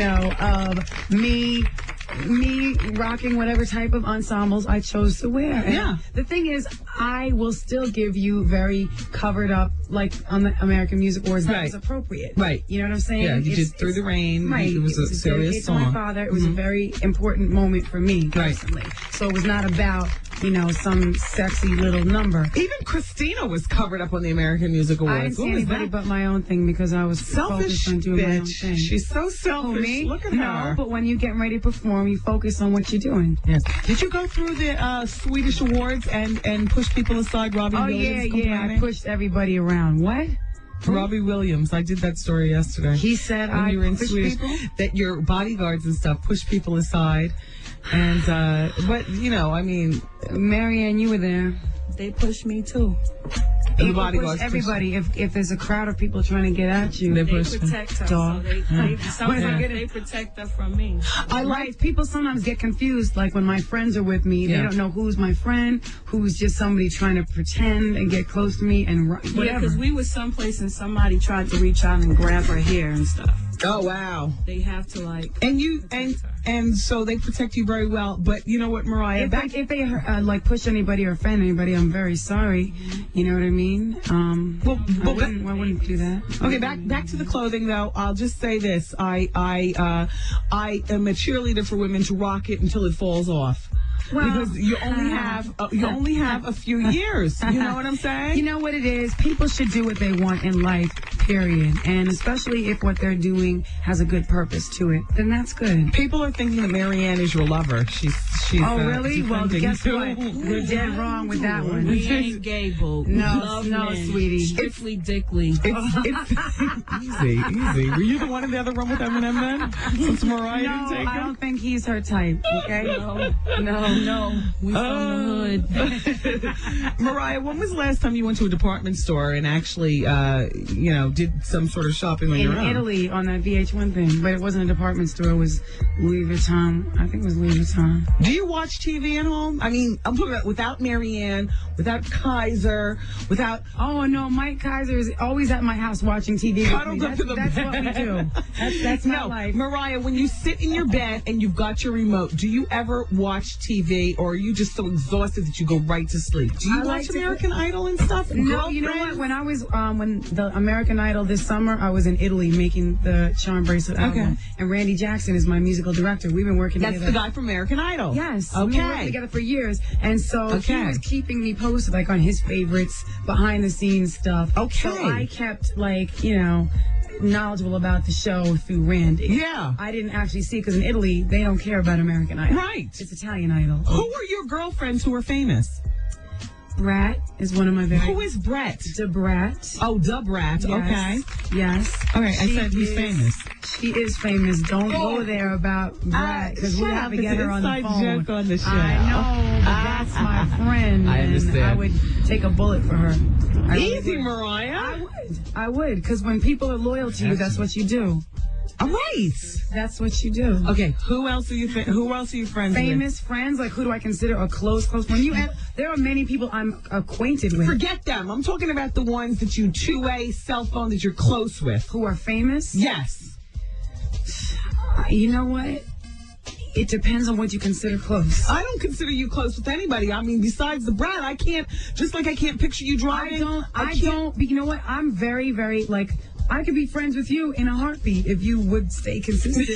Speaker 1: of me rocking whatever type of ensembles I chose to wear. And
Speaker 3: Yeah.
Speaker 1: the thing is, I will still give you very covered up, like on the American Music Awards. That was appropriate.
Speaker 3: Right.
Speaker 1: You know what I'm saying?
Speaker 3: Yeah, you did Through the Rain.
Speaker 1: Right.
Speaker 3: It was a serious song.
Speaker 1: To my father. It was a very important moment for me personally. So it was not about, some sexy little number.
Speaker 3: Even Christina was covered up on the American Music Awards.
Speaker 1: I didn't see anybody but my own thing because I was
Speaker 3: Selfish
Speaker 1: focused on doing my own
Speaker 3: bitch.
Speaker 1: thing.
Speaker 3: She's so selfish.
Speaker 1: Me?
Speaker 3: Look at
Speaker 1: no,
Speaker 3: her.
Speaker 1: but when you get ready to perform, you focus on what you're doing.
Speaker 3: Yes. Did you go through the Swedish awards and push people aside? Robbie Williams complaining?
Speaker 1: I pushed everybody around. What?
Speaker 3: Robbie Williams. I did that story yesterday.
Speaker 1: He said
Speaker 3: when you were in
Speaker 1: push
Speaker 3: Swedish,
Speaker 1: people?
Speaker 3: that your bodyguards and stuff push people aside. And, but, I mean...
Speaker 1: Marianne, you were there.
Speaker 5: They pushed me too.
Speaker 3: The bodyguards
Speaker 1: push everybody. If there's a crowd of people trying to get at you,
Speaker 5: They protect her.
Speaker 1: Dog.
Speaker 5: So they protect her from me.
Speaker 1: I like people sometimes get confused. Like when my friends are with me, they don't know who's my friend, who's just somebody trying to pretend and get close to me and whatever.
Speaker 5: Yeah, because we were someplace and somebody tried to reach out and grab her hair and stuff.
Speaker 3: Oh, wow.
Speaker 5: They have to
Speaker 3: and so they protect you very well. But you know what, Mariah?
Speaker 1: If they push anybody or offend anybody, I'm very sorry. You know what I mean? I wouldn't do that.
Speaker 3: Okay, back to the clothing though. I'll just say this: I am a cheerleader for women to rock it until it falls off. Well, because you only have a few years. You know what I'm saying?
Speaker 1: You know what it is? People should do what they want in life, period. And especially if what they're doing has a good purpose to it, then that's good.
Speaker 3: People are thinking that Marianne is your lover. She's
Speaker 1: oh, really? Well, guess what? We're dead wrong with that one.
Speaker 5: We ain't gay, boo.
Speaker 1: No, sweetie.
Speaker 5: Strictly dickly.
Speaker 3: It's easy. Were you the one in the other room with Eminem then? Since Mariah didn't take him?
Speaker 1: I don't think he's her type, okay?
Speaker 5: No. We from the hood.
Speaker 3: Mariah, when was the last time you went to a department store and actually, did some sort of shopping on your own?
Speaker 1: In Italy on that VH1 thing, but it wasn't a department store. It was Louis Vuitton. I think it was Louis Vuitton.
Speaker 3: Do you watch TV at home? I mean, I'm talking about without Marianne, without Kaiser, without...
Speaker 1: Oh, no, Mike Kaiser is always at my house watching TV.
Speaker 3: Cuddled up to the bed.
Speaker 1: That's what we do. That's my life.
Speaker 3: Mariah, when you sit in your bed and you've got your remote, do you ever watch TV, or are you just so exhausted that you go right to sleep? Do you watch American Idol and stuff?
Speaker 1: No, you know what? When I was when the American Idol this summer, I was in Italy making the Charm Bracelet album. And Randy Jackson is my musical director. We've been working together.
Speaker 3: That's the guy from American Idol.
Speaker 1: Yes.
Speaker 3: Okay.
Speaker 1: We've been working together for years. And so he was keeping me posted like on his favorites, behind the scenes stuff.
Speaker 3: Okay.
Speaker 1: So I kept knowledgeable about the show through Randy.
Speaker 3: Yeah.
Speaker 1: I didn't actually see because in Italy they don't care about American Idol.
Speaker 3: Right.
Speaker 1: It's Italian Idol.
Speaker 3: Who are your girlfriends who are famous?
Speaker 1: Brat is one of my very...
Speaker 3: Who is Brett?
Speaker 1: DeBrat.
Speaker 3: Oh, DeBrat.
Speaker 1: Yes.
Speaker 3: Okay.
Speaker 1: Yes.
Speaker 3: Okay, I said he's famous.
Speaker 1: She is famous. Don't go there about Brat because we have to get her on the phone.
Speaker 3: Joke on the show.
Speaker 1: I know, but that's my friend.
Speaker 3: I understand.
Speaker 1: And I would take a bullet for her.
Speaker 3: Easy, Mariah.
Speaker 1: I would, because when people are loyal to you, that's what you do.
Speaker 3: All right.
Speaker 1: That's what you do.
Speaker 3: Okay. Who else are you friends with?
Speaker 1: Famous friends? Like, who do I consider a close? When there are many people I'm acquainted with.
Speaker 3: Forget them. I'm talking about the ones that you two-way cell phone that you're close with.
Speaker 1: Who are famous?
Speaker 3: Yes.
Speaker 1: You know what? It depends on what you consider close.
Speaker 3: I don't consider you close with anybody. I mean, besides the Brad, I can't picture you driving.
Speaker 1: I don't. You know what? I'm very, very, I could be friends with you in a heartbeat if you would stay consistent.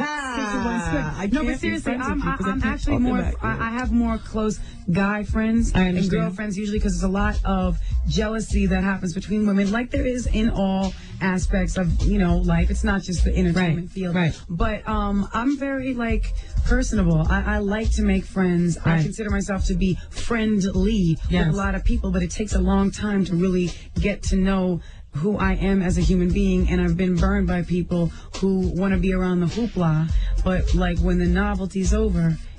Speaker 1: No, but seriously, I'm actually more. I have more close guy friends and girlfriends usually because there's a lot of jealousy that happens between women, like there is in all aspects of life. It's not just the entertainment field.
Speaker 3: Right.
Speaker 1: But I'm very personable. I like to make friends. Right. I consider myself to be friendly with a lot of people, but it takes a long time to really get to know who I am as a human being, and I've been burned by people who want to be around the hoopla, but when the novelty's over,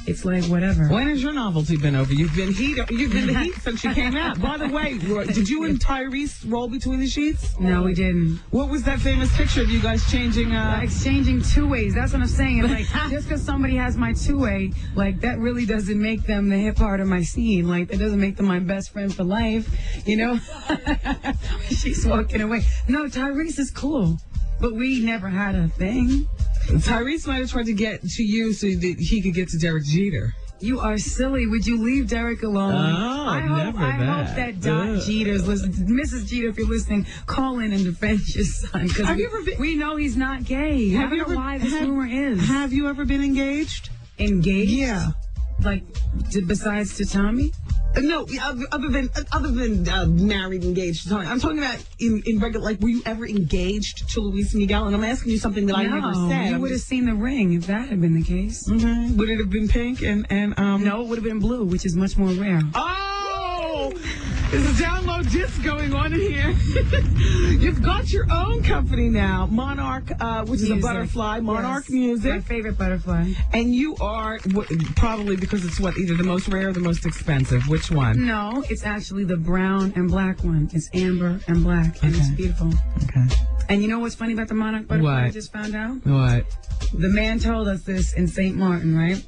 Speaker 1: it's like whatever.
Speaker 3: When has your novelty been over? You've been the heat since you came out. By the way, did you and Tyrese roll between the sheets?
Speaker 1: No, we didn't.
Speaker 3: What was that famous picture of you guys changing?
Speaker 1: Exchanging two-ways. That's what I'm saying. It's like, just because somebody has my two-way, like, that really doesn't make them the hip part of my scene. Like, that doesn't make them my best friend for life, you know? She's walking away. No, Tyrese is cool, but we never had a thing.
Speaker 3: Tyrese might have tried to get to you so that he could get to Derek Jeter.
Speaker 1: You are silly. Would you leave Derek alone? I hope that Dot Jeter's listening. Mrs. Jeter, if you're listening, call in and defend your son. Because we know he's not gay. I don't know why this rumor is.
Speaker 3: Have you ever been engaged?
Speaker 1: Engaged?
Speaker 3: Yeah.
Speaker 1: Like, besides to Tommy?
Speaker 3: No, other than married, engaged. I'm talking about in regular, like, were you ever engaged to Luis Miguel? And I'm asking you something that I never said.
Speaker 1: You would have seen the ring if that had been the case.
Speaker 3: Mm-hmm. Would it have been pink?
Speaker 1: No, it would have been blue, which is much more rare.
Speaker 3: Oh! There's a download disc going on in here. You've got your own company now, Monarch, which is a butterfly, Monarch Music.
Speaker 1: My favorite butterfly.
Speaker 3: And you are, probably because it's either the most rare or the most expensive. Which one?
Speaker 1: No, it's actually the brown and black one. It's amber and black, and it's beautiful.
Speaker 3: Okay.
Speaker 1: And you know what's funny about the Monarch butterfly I just found out?
Speaker 3: What?
Speaker 1: The man told us this in St. Martin, right?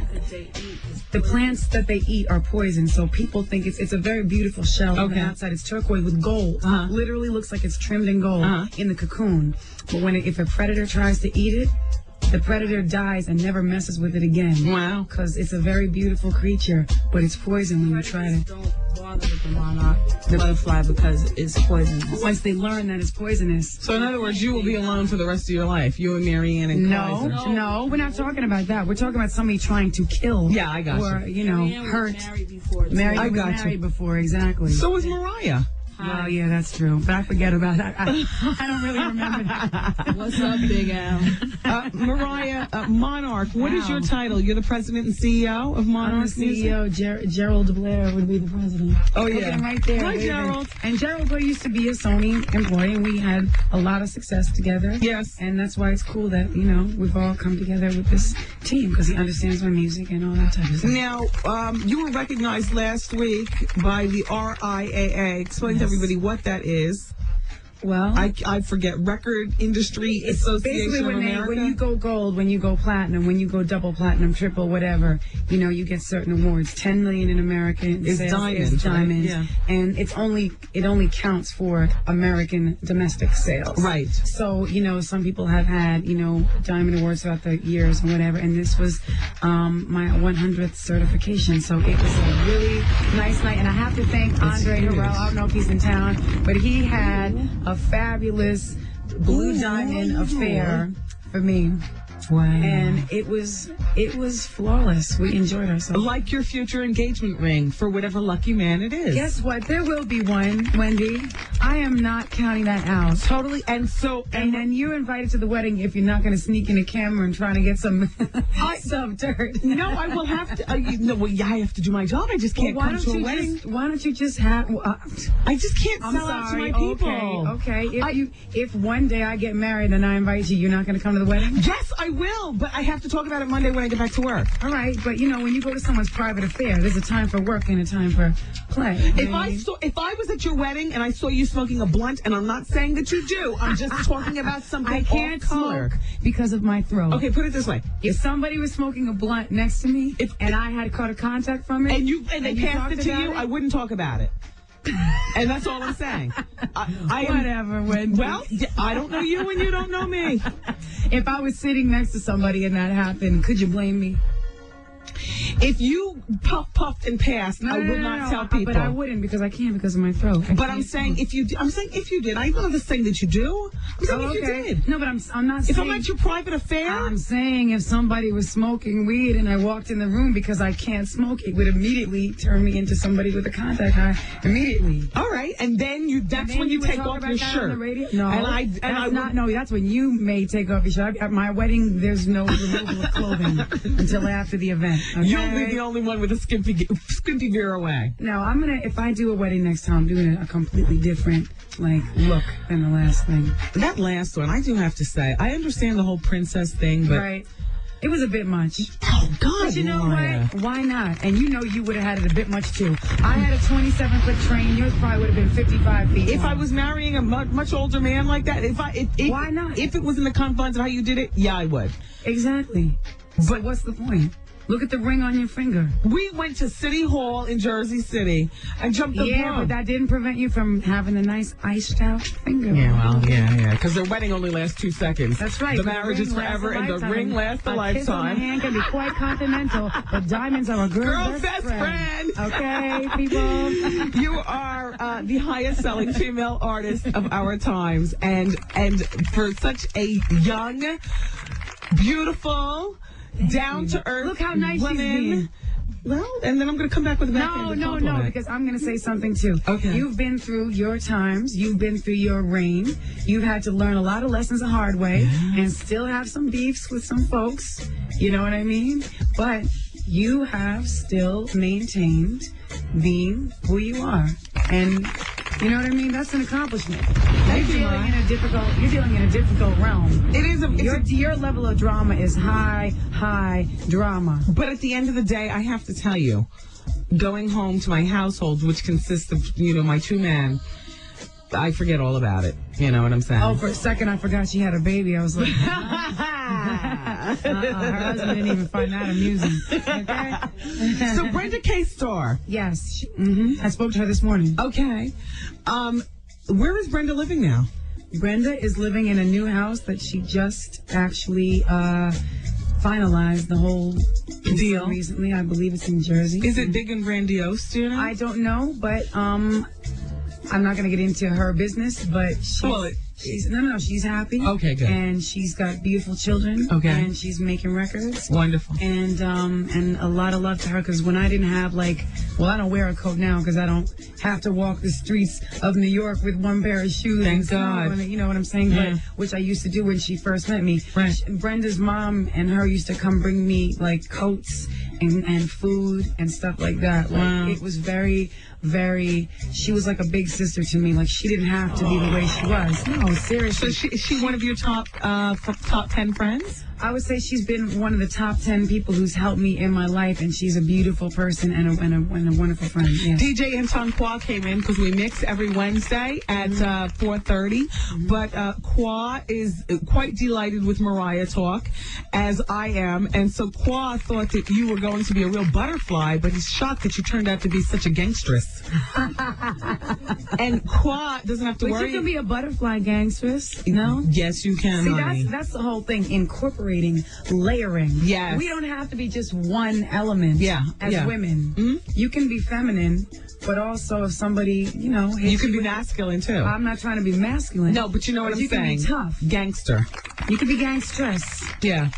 Speaker 1: The plants that they eat are poison, so people think it's a very beautiful shell on the outside. It's turquoise with gold. Literally looks like it's trimmed in gold in the cocoon. But if a predator tries to eat it, the predator dies and never messes with it again.
Speaker 3: Wow.
Speaker 1: Because it's a very beautiful creature, but it's poison when you try to.
Speaker 5: Don't bother with the monarch butterfly because it's poisonous.
Speaker 1: Once they learn that it's poisonous.
Speaker 3: So in other words, you will be alone for the rest of your life. You and Marianne and Kaiser.
Speaker 1: No, we're not talking about that. We're talking about somebody trying to kill.
Speaker 3: Yeah, I got
Speaker 1: or,
Speaker 3: you.
Speaker 1: Hurt.
Speaker 5: Marianne
Speaker 1: was married before, exactly.
Speaker 3: So was Mariah.
Speaker 1: Well, yeah, that's true. But I forget about that. I don't really remember that.
Speaker 5: What's up, Big Al?
Speaker 3: Mariah, Monarch, what is your title? You're the president and CEO of Monarch Music?
Speaker 1: I'm the CEO. Gerald Blair would be the president.
Speaker 3: Oh,
Speaker 1: Look at him right there.
Speaker 3: Hi, Gerald.
Speaker 1: And Gerald Blair used to be a Sony employee, and we had a lot of success together.
Speaker 3: Yes.
Speaker 1: And that's why it's cool that, we've all come together with this team, because he understands my music and all that type of stuff.
Speaker 3: Now, you were recognized last week by the RIAA. Explain to everybody what that is.
Speaker 1: Well,
Speaker 3: I forget. Record Industry Association of America.
Speaker 1: When you go gold, when you go platinum, when you go double platinum, triple, whatever, you get certain awards. 10 million in America is diamonds,
Speaker 3: right? Yeah.
Speaker 1: And it only counts for American domestic sales.
Speaker 3: Right.
Speaker 1: So some people have had diamond awards throughout the years and whatever. And this was my 100th certification. So it was a really nice night. And I have to thank Andre Harrell. I don't know if he's in town, but he had a fabulous blue diamond affair for me.
Speaker 3: Wow.
Speaker 1: And it was flawless. We enjoyed ourselves.
Speaker 3: Like your future engagement ring for whatever lucky man it is.
Speaker 1: Guess what? There will be one, Wendy. I am not counting that out.
Speaker 3: Totally. And
Speaker 1: then you're invited to the wedding if you're not going to sneak in a camera and try to get some dirt.
Speaker 3: No, I will have to. I have to do my job. I just can't come to a wedding.
Speaker 1: Why don't you just have?
Speaker 3: I just can't sell out to my people.
Speaker 1: Okay. If one day I get married and I invite you, you're not going to come to the wedding?
Speaker 3: Yes, I will, but I have to talk about it Monday when I get back to work.
Speaker 1: All right, but when you go to someone's private affair, there's a time for work and a time for play.
Speaker 3: If I was at your wedding and I saw you smoking a blunt, and I'm not saying that you do, I'm just talking about something
Speaker 1: I can't
Speaker 3: off-color.
Speaker 1: smoke because of my throat.
Speaker 3: Okay, put it this way:
Speaker 1: if somebody was smoking a blunt next to me, and I had caught a contact from it,
Speaker 3: and they passed it to you, I wouldn't talk about it. And that's all I'm saying.
Speaker 1: Whatever, Wendy.
Speaker 3: Well, I don't know you and you don't know me.
Speaker 1: If I was sitting next to somebody and that happened, could you blame me?
Speaker 3: If you puffed and passed, I would not tell people.
Speaker 1: But I wouldn't because I can't because of my throat.
Speaker 3: But I'm saying if you did. I know the thing that you do. I'm saying if you did.
Speaker 1: No, but I'm not saying.
Speaker 3: If I'm at your private affair?
Speaker 1: I'm saying if somebody was smoking weed and I walked in the room because I can't smoke, it would immediately turn me into somebody with a contact high. Immediately.
Speaker 3: All right. And then that's when you take off your shirt.
Speaker 1: On the radio? No.
Speaker 3: No,
Speaker 1: that's when you may take off your shirt. At my wedding, there's no removal of clothing until after the event. Okay?
Speaker 3: You'll be the only one with a skimpy veer away.
Speaker 1: No, if I do a wedding next time, I'm doing a completely different look than the last thing.
Speaker 3: That last one, I do have to say, I understand the whole princess thing, but
Speaker 1: right. It was a bit much.
Speaker 3: Oh, God.
Speaker 1: But you know
Speaker 3: Mariah.
Speaker 1: what? Why not? And you know you would have had it a bit much, too. I had a 27-foot train. Yours probably would have been 55 feet
Speaker 3: If
Speaker 1: long.
Speaker 3: I was marrying a much older man like that,
Speaker 1: why not?
Speaker 3: If it was in the confines of how you did it, yeah, I would.
Speaker 1: Exactly. But what's the point? Look at the ring on your finger.
Speaker 3: We went to City Hall in Jersey City and jumped the
Speaker 1: Yeah,
Speaker 3: broom.
Speaker 1: but that didn't prevent you from having a nice iced out finger.
Speaker 3: Yeah. Because their wedding only lasts 2 seconds.
Speaker 1: That's right.
Speaker 3: The marriage is forever, and the ring lasts a lifetime.
Speaker 1: A kiss on the hand can be quite continental, but diamonds are a girl's
Speaker 3: best friend.
Speaker 1: Okay, people.
Speaker 3: You are the highest selling female artist of our times, and for such a young, beautiful, down to earth.
Speaker 1: Look how nice
Speaker 3: woman.
Speaker 1: she's being.
Speaker 3: Well, and then I'm going to come back with a backhanded
Speaker 1: No,
Speaker 3: compliment.
Speaker 1: because I'm going to say something too.
Speaker 3: Okay.
Speaker 1: You've been through your times. You've been through your reign. You've had to learn a lot of lessons the hard way and still have some beefs with some folks. You know what I mean? But you have still maintained being who you are. And you know what I mean? That's an accomplishment. You're dealing in a difficult realm.
Speaker 3: It is
Speaker 1: your level of drama is high drama.
Speaker 3: But at the end of the day, I have to tell you, going home to my household, which consists of, my 2 men, I forget all about it. You know what I'm saying?
Speaker 1: Oh, for a second, I forgot she had a baby. I was like, her husband didn't even find that amusing. Okay?
Speaker 3: So Brenda K. Starr.
Speaker 1: Yes. I spoke to her this morning.
Speaker 3: Okay. Where is Brenda living now?
Speaker 1: Brenda is living in a new house that she just actually finalized the whole deal recently. I believe it's in Jersey.
Speaker 3: Is it big and grandiose, do you know?
Speaker 1: I don't know, but I'm not going to get into her business, but she's happy.
Speaker 3: Okay, good.
Speaker 1: And she's got beautiful children.
Speaker 3: Okay.
Speaker 1: And she's making records.
Speaker 3: Wonderful.
Speaker 1: And a lot of love to her, because when I didn't have I don't wear a coat now because I don't have to walk the streets of New York with one pair of shoes.
Speaker 3: Thank God.
Speaker 1: You know what I'm saying?
Speaker 3: Yeah.
Speaker 1: But, which I used to do when she first met me.
Speaker 3: Right.
Speaker 1: Brenda's mom and her used to come bring me coats and food and stuff like that. It was very, very, she was like a big sister to me. She didn't have to be the way she was. No, seriously.
Speaker 3: So is she one of your top 10 friends?
Speaker 1: I would say she's been one of the top 10 people who's helped me in my life, and she's a beautiful person and a wonderful friend. Yes.
Speaker 3: DJ Anton Qua came in because we mix every Wednesday at 4:30. But Qua is quite delighted with Mariah talk, as I am. And so Qua thought that you were going to be a real butterfly, but he's shocked that you turned out to be such a gangstress. And Qua doesn't have to worry.
Speaker 1: But you can be a butterfly gangstress, no?
Speaker 3: Yes, you can, honey.
Speaker 1: See, that's the whole thing. Incorporating, layering.
Speaker 3: Yes.
Speaker 1: We don't have to be just one element as women. Mm-hmm. You can be feminine, but also if somebody,
Speaker 3: you can be masculine too.
Speaker 1: I'm not trying to be masculine.
Speaker 3: No, but you know what I'm saying.
Speaker 1: You can be tough.
Speaker 3: Gangster.
Speaker 1: You can be gangstress.
Speaker 3: Yeah.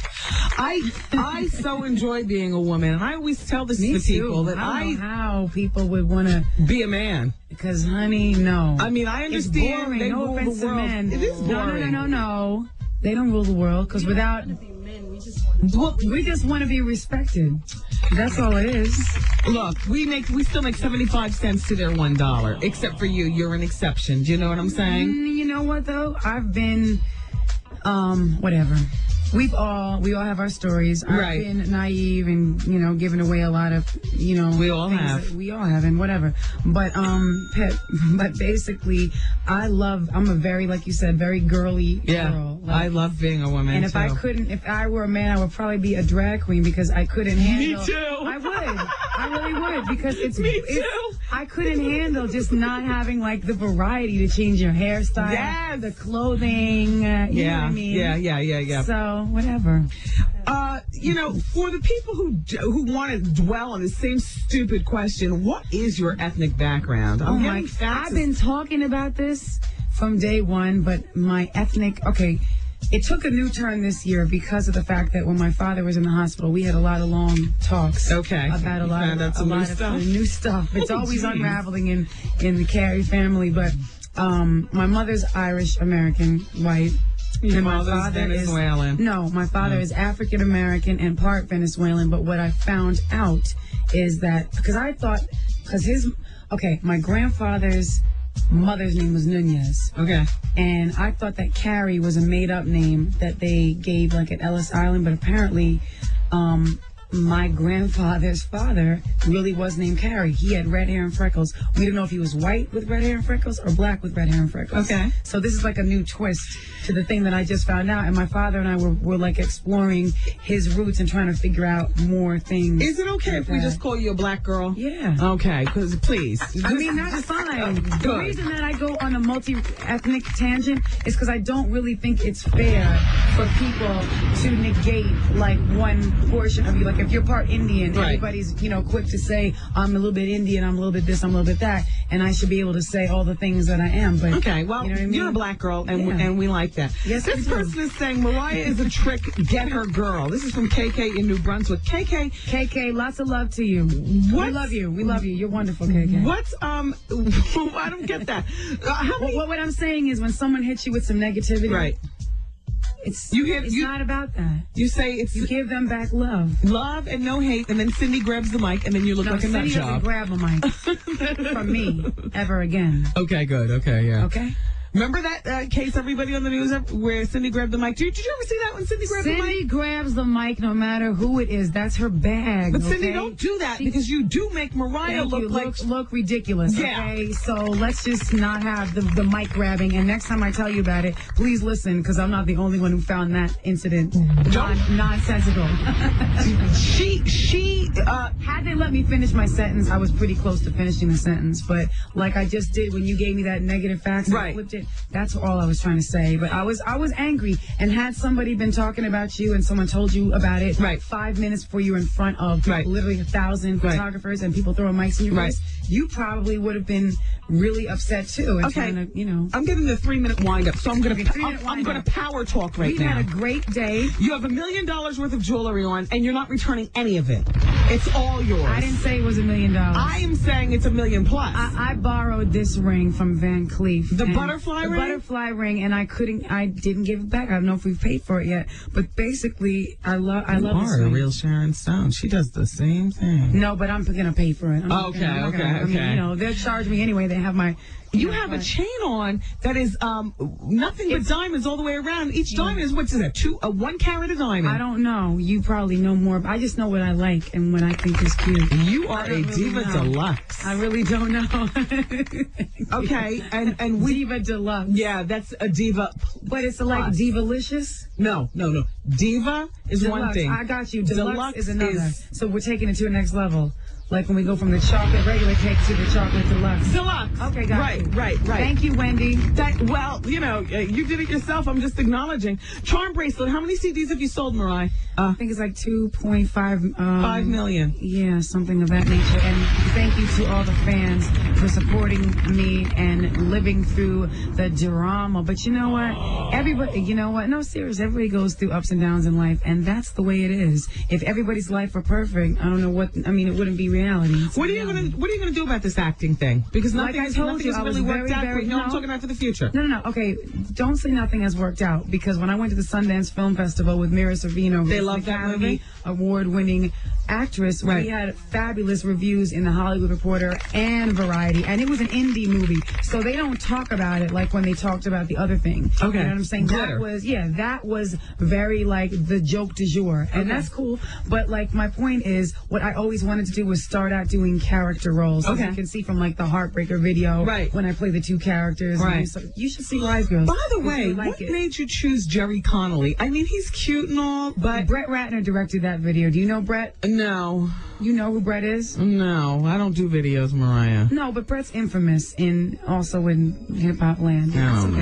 Speaker 3: I so enjoy being a woman, and I always tell this to people that
Speaker 1: I don't know how people would want to
Speaker 3: be a man.
Speaker 1: Because, honey, no.
Speaker 3: I mean, I understand.
Speaker 1: It's boring.
Speaker 3: They
Speaker 1: no
Speaker 3: rule
Speaker 1: offense
Speaker 3: the world.
Speaker 1: to men.
Speaker 3: It is boring.
Speaker 1: No. They don't rule the world, because without... We just want to be respected. That's all it is.
Speaker 3: Look, we still make 75 cents to their $1, except for you. You're an exception. Do you know what I'm saying?
Speaker 1: You know what, though? I've been, whatever. We all have our stories. I've been naive and, giving away a lot of,
Speaker 3: We all have.
Speaker 1: We all have, and whatever. But, but basically, I'm a very, like you said, very girly girl.
Speaker 3: I love being a woman,
Speaker 1: and if I were a man, I would probably be a drag queen, because I couldn't handle.
Speaker 3: Me too.
Speaker 1: I would. I really would, because
Speaker 3: Me too.
Speaker 1: I couldn't handle just not having the variety to change your hairstyle, the clothing. You know what I mean?
Speaker 3: Yeah.
Speaker 1: So whatever.
Speaker 3: For the people who want to dwell on the same stupid question, what is your ethnic background?
Speaker 1: I've been talking about this from day one, but my ethnic, it took a new turn this year because of the fact that when my father was in the hospital, we had a lot of long talks about a lot of new stuff. It's always unraveling in the Carey family, but my mother's Irish American, white.
Speaker 3: And my father Venezuelan.
Speaker 1: My father is African American and part Venezuelan. But what I found out is that, because my grandfather's mother's name was Nunez.
Speaker 3: Okay.
Speaker 1: And I thought that Carey was a made-up name that they gave like at Ellis Island, but apparently my grandfather's father really was named Carey. He had red hair and freckles. We don't know if he was white with red hair and freckles or black with red hair and freckles.
Speaker 3: Okay.
Speaker 1: So this is like a new twist to the thing that I just found out. And my father and I were like exploring his roots and trying to figure out more things.
Speaker 3: Is it okay if we just call you a black girl?
Speaker 1: Yeah.
Speaker 3: Okay, because please.
Speaker 1: I mean, that's fine. The reason that I go on a multi-ethnic tangent is because I don't really think it's fair for people to negate like one portion of you. Like if you're part Indian,
Speaker 3: right.
Speaker 1: Everybody's, quick to say, I'm a little bit Indian, I'm a little bit this, I'm a little bit that, and I should be able to say all the things that I am. But
Speaker 3: okay, well,
Speaker 1: you know what I mean?
Speaker 3: You're a black girl, and we like that.
Speaker 1: Yes,
Speaker 3: this person is saying Mariah is a trick, get her girl. This is from KK in New Brunswick.
Speaker 1: KK, lots of love to you. We love you. We love you. You're wonderful, KK.
Speaker 3: What's, I don't get that.
Speaker 1: What I'm saying is when someone hits you with some negativity,
Speaker 3: right.
Speaker 1: It's not about that.
Speaker 3: You say you
Speaker 1: give them back love.
Speaker 3: Love and no hate, and then Cindy grabs the mic, and then you look like a nut job.
Speaker 1: Cindy doesn't grab a mic from me ever again.
Speaker 3: Okay, good. Okay, yeah.
Speaker 1: Okay.
Speaker 3: Remember that case, everybody on the news, where Cindy grabbed the mic? Did you ever see that when Cindy grabbed the mic?
Speaker 1: Cindy grabs the mic no matter who it is. That's her bag.
Speaker 3: But Cindy, don't do that because you do make Mariah look
Speaker 1: ridiculous.
Speaker 3: Yeah.
Speaker 1: Okay, so let's just not have the mic grabbing. And next time I tell you about it, please listen because I'm not the only one who found that incident nonsensical.
Speaker 3: She
Speaker 1: had they let me finish my sentence, I was pretty close to finishing the sentence. But like I just did when you gave me that negative facts and I flipped it. That's all I was trying to say. But I was angry. And had somebody been talking about you and someone told you about it 5 minutes before you were in front of literally 1,000 photographers and people throwing mics in your face, you probably would have been really upset too. And
Speaker 3: okay,
Speaker 1: trying to,
Speaker 3: I'm getting the 3-minute wind up, so I'm going to power talk right now.
Speaker 1: We had a great day.
Speaker 3: You have $1 million worth of jewelry on, and you're not returning any of it. It's all yours.
Speaker 1: I didn't say it was $1 million.
Speaker 3: I am saying it's $1 million plus.
Speaker 1: I borrowed this ring from Van Cleef.
Speaker 3: The butterfly ring?
Speaker 1: The butterfly ring, and I didn't give it back. I don't know if we've paid for it yet, but basically, I love this ring.
Speaker 3: A real Sharon Stone. She does the same thing.
Speaker 1: No, but I'm going to pay for it.
Speaker 3: Okay.
Speaker 1: I mean, they'll charge me anyway. They have my...
Speaker 3: You have a chain on that is nothing but diamonds all the way around. Each diamond is, what is that, 1 carat a diamond?
Speaker 1: I don't know. You probably know more. I just know what I like and what I think is cute.
Speaker 3: You are a diva deluxe.
Speaker 1: I really don't know.
Speaker 3: Okay, and
Speaker 1: Diva deluxe.
Speaker 3: Yeah, that's a diva.
Speaker 1: But it's like divalicious?
Speaker 3: No. Diva is
Speaker 1: deluxe.
Speaker 3: One thing.
Speaker 1: I got you. Deluxe is another. So we're taking it to the next level. Like when we go from the chocolate regular cake to the chocolate deluxe.
Speaker 3: Deluxe.
Speaker 1: Okay, got you.
Speaker 3: Right.
Speaker 1: Thank you, Wendy.
Speaker 3: You did it yourself. I'm just acknowledging. Charm bracelet. How many CDs have you sold, Mariah?
Speaker 1: I think it's like 2.5.
Speaker 3: 5 million.
Speaker 1: Yeah, something of that nature. And thank you to all the fans for supporting me and living through the drama. But you know what? Everybody, No, seriously, everybody goes through ups and downs in life, and that's the way it is. If everybody's life were perfect, I don't know it wouldn't be reality.
Speaker 3: What are you gonna do about this acting thing? Because nothing has really worked out. I'm talking about for the future.
Speaker 1: No. Okay, don't say nothing has worked out because when I went to the Sundance Film Festival with Mira Sorvino,
Speaker 3: they love that movie.
Speaker 1: Award-winning actress. We had fabulous reviews in the Hollywood Reporter and Variety, and it was an indie movie, so they don't talk about it like when they talked about the other thing.
Speaker 3: Okay,
Speaker 1: you know what I'm saying?
Speaker 3: Glitter.
Speaker 1: That was very like the joke du jour, and that's cool. But like my point is, what I always wanted to do was start out doing character roles. So you can see from like the Heartbreaker video, when I play the two characters.
Speaker 3: Right.
Speaker 1: So you should see Wise Girls.
Speaker 3: By the way, what made you choose Jerry Connolly? I mean, he's cute and all, but
Speaker 1: Brett Ratner directed that video. Do you know Brett?
Speaker 3: No.
Speaker 1: You know who Brett is?
Speaker 3: No, I don't do videos, Mariah.
Speaker 1: No, but Brett's infamous also in hip hop land.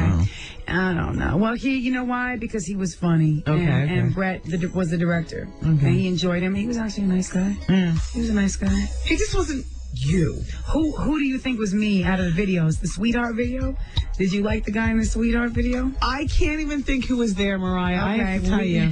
Speaker 1: I don't know. Well, you know why? Because he was funny. And Brett was the director. And he enjoyed him. He was actually a nice guy.
Speaker 3: Yeah.
Speaker 1: He was a nice guy.
Speaker 3: He just wasn't you.
Speaker 1: Who do you think was me out of the videos? The Sweetheart video? Did you like the guy in the Sweetheart video?
Speaker 3: I can't even think who was there, Mariah. I have to tell you.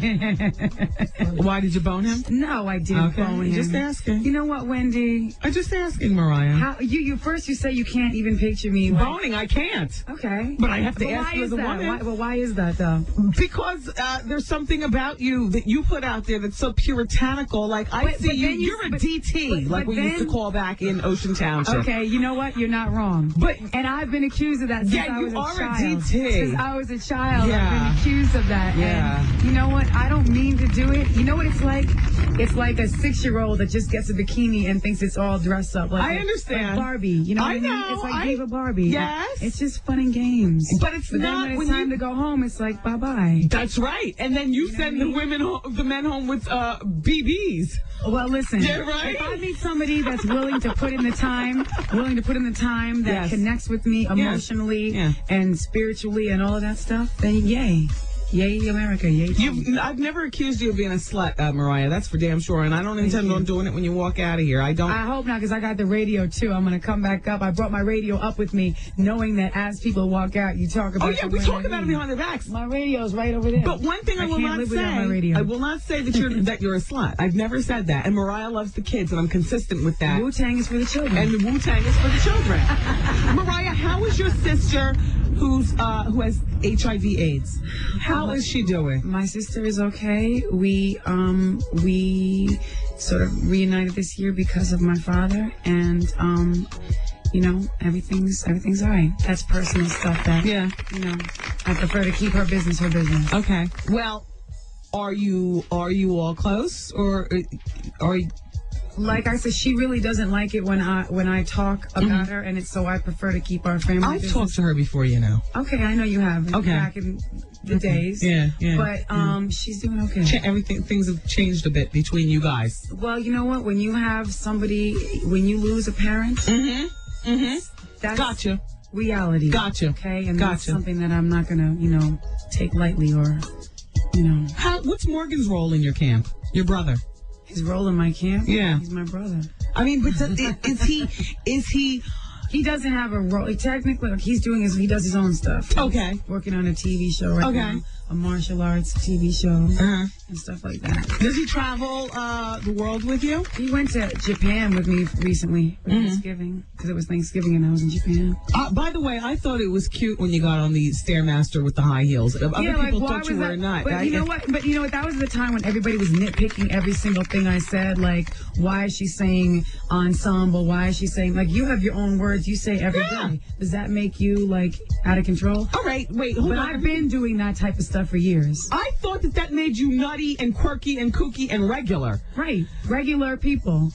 Speaker 3: Why, did you bone him?
Speaker 1: No, I didn't bone him.
Speaker 3: Just asking.
Speaker 1: You know what, Wendy?
Speaker 3: I'm just asking, Mariah.
Speaker 1: You say you can't even picture me.
Speaker 3: Boning, I can't.
Speaker 1: Okay.
Speaker 3: But I have to ask you as a woman.
Speaker 1: Why is that, though?
Speaker 3: Because there's something about you that you put out there that's so puritanical. Like, you're a DT, like we used to call back in Ocean Township.
Speaker 1: Okay, you know what? You're not wrong. And I've been accused of that since I was a child. Since I was a child, I've been accused of that.
Speaker 3: Yeah.
Speaker 1: And you know what? I don't mean to do it. You know what it's like? It's like a 6-year-old that just gets a bikini and thinks it's all dressed up. Like
Speaker 3: I understand.
Speaker 1: Like Barbie. You know what I mean? It's like Diva Barbie.
Speaker 3: Yes.
Speaker 1: It's just fun and games.
Speaker 3: But it's
Speaker 1: not
Speaker 3: not
Speaker 1: when it's
Speaker 3: when
Speaker 1: time to go home. It's like bye-bye.
Speaker 3: That's right. And then you send the men home with BBs.
Speaker 1: Well, listen.
Speaker 3: Yeah, right?
Speaker 1: If I meet somebody that's willing to put in the time, that connects with me emotionally and spiritually and all of that stuff, then yay. Yay, America. Yay.
Speaker 3: I've never accused you of being a slut, Mariah. That's for damn sure. And I don't intend on doing it when you walk out of here. I
Speaker 1: hope not, because I got the radio, too. I'm going to come back up. I brought my radio up with me, knowing that as people walk out, you talk about it.
Speaker 3: Oh, yeah, we talk about it behind their backs.
Speaker 1: My radio's right over there.
Speaker 3: But one thing I will not say that you're a slut. I've never said that. And Mariah loves the kids, and I'm consistent with that.
Speaker 1: Wu-Tang is for the children.
Speaker 3: And the Wu-Tang is for the children. Mariah, how is your sister who has HIV/AIDS? How is she doing?
Speaker 1: My sister is okay. We sort of reunited this year because of my father, and everything's all right. That's personal stuff that I prefer to keep her business.
Speaker 3: Okay. Well, are you all close, or are you?
Speaker 1: Like I said, she really doesn't like it when I talk about her, and so I prefer to keep our family business.
Speaker 3: I've talked to her before, you know.
Speaker 1: Okay, I know you have.
Speaker 3: Okay.
Speaker 1: Back in the days.
Speaker 3: Yeah.
Speaker 1: But she's doing okay.
Speaker 3: Things have changed a bit between you guys.
Speaker 1: Well, you know what? When you have somebody, when you lose a parent, that's
Speaker 3: gotcha.
Speaker 1: Reality.
Speaker 3: Gotcha.
Speaker 1: Okay, and that's something that I'm not gonna, take lightly or,
Speaker 3: What's Morgan's role in your camp? Your brother.
Speaker 1: His role in my camp?
Speaker 3: Yeah.
Speaker 1: He's my brother.
Speaker 3: I mean, but is he?
Speaker 1: He doesn't have a role. Technically, he does his own stuff.
Speaker 3: Okay.
Speaker 1: He's working on a TV show right now. A martial arts TV show and stuff like that.
Speaker 3: Does he travel the world with you?
Speaker 1: He went to Japan with me recently for Thanksgiving, because it was Thanksgiving and I was in Japan.
Speaker 3: By the way, I thought it was cute when you got on the Stairmaster with the high heels. Other people thought you were a nut.
Speaker 1: But you know what? That was the time when everybody was nitpicking every single thing I said. Like, why is she saying ensemble? Why is she saying, like, you have your own words you say every day. Does that make you, like, out of control?
Speaker 3: All right, wait, hold on.
Speaker 1: But I've been doing that type of stuff for years.
Speaker 3: I thought that made you nutty and quirky and kooky and regular.
Speaker 1: Right. Regular people.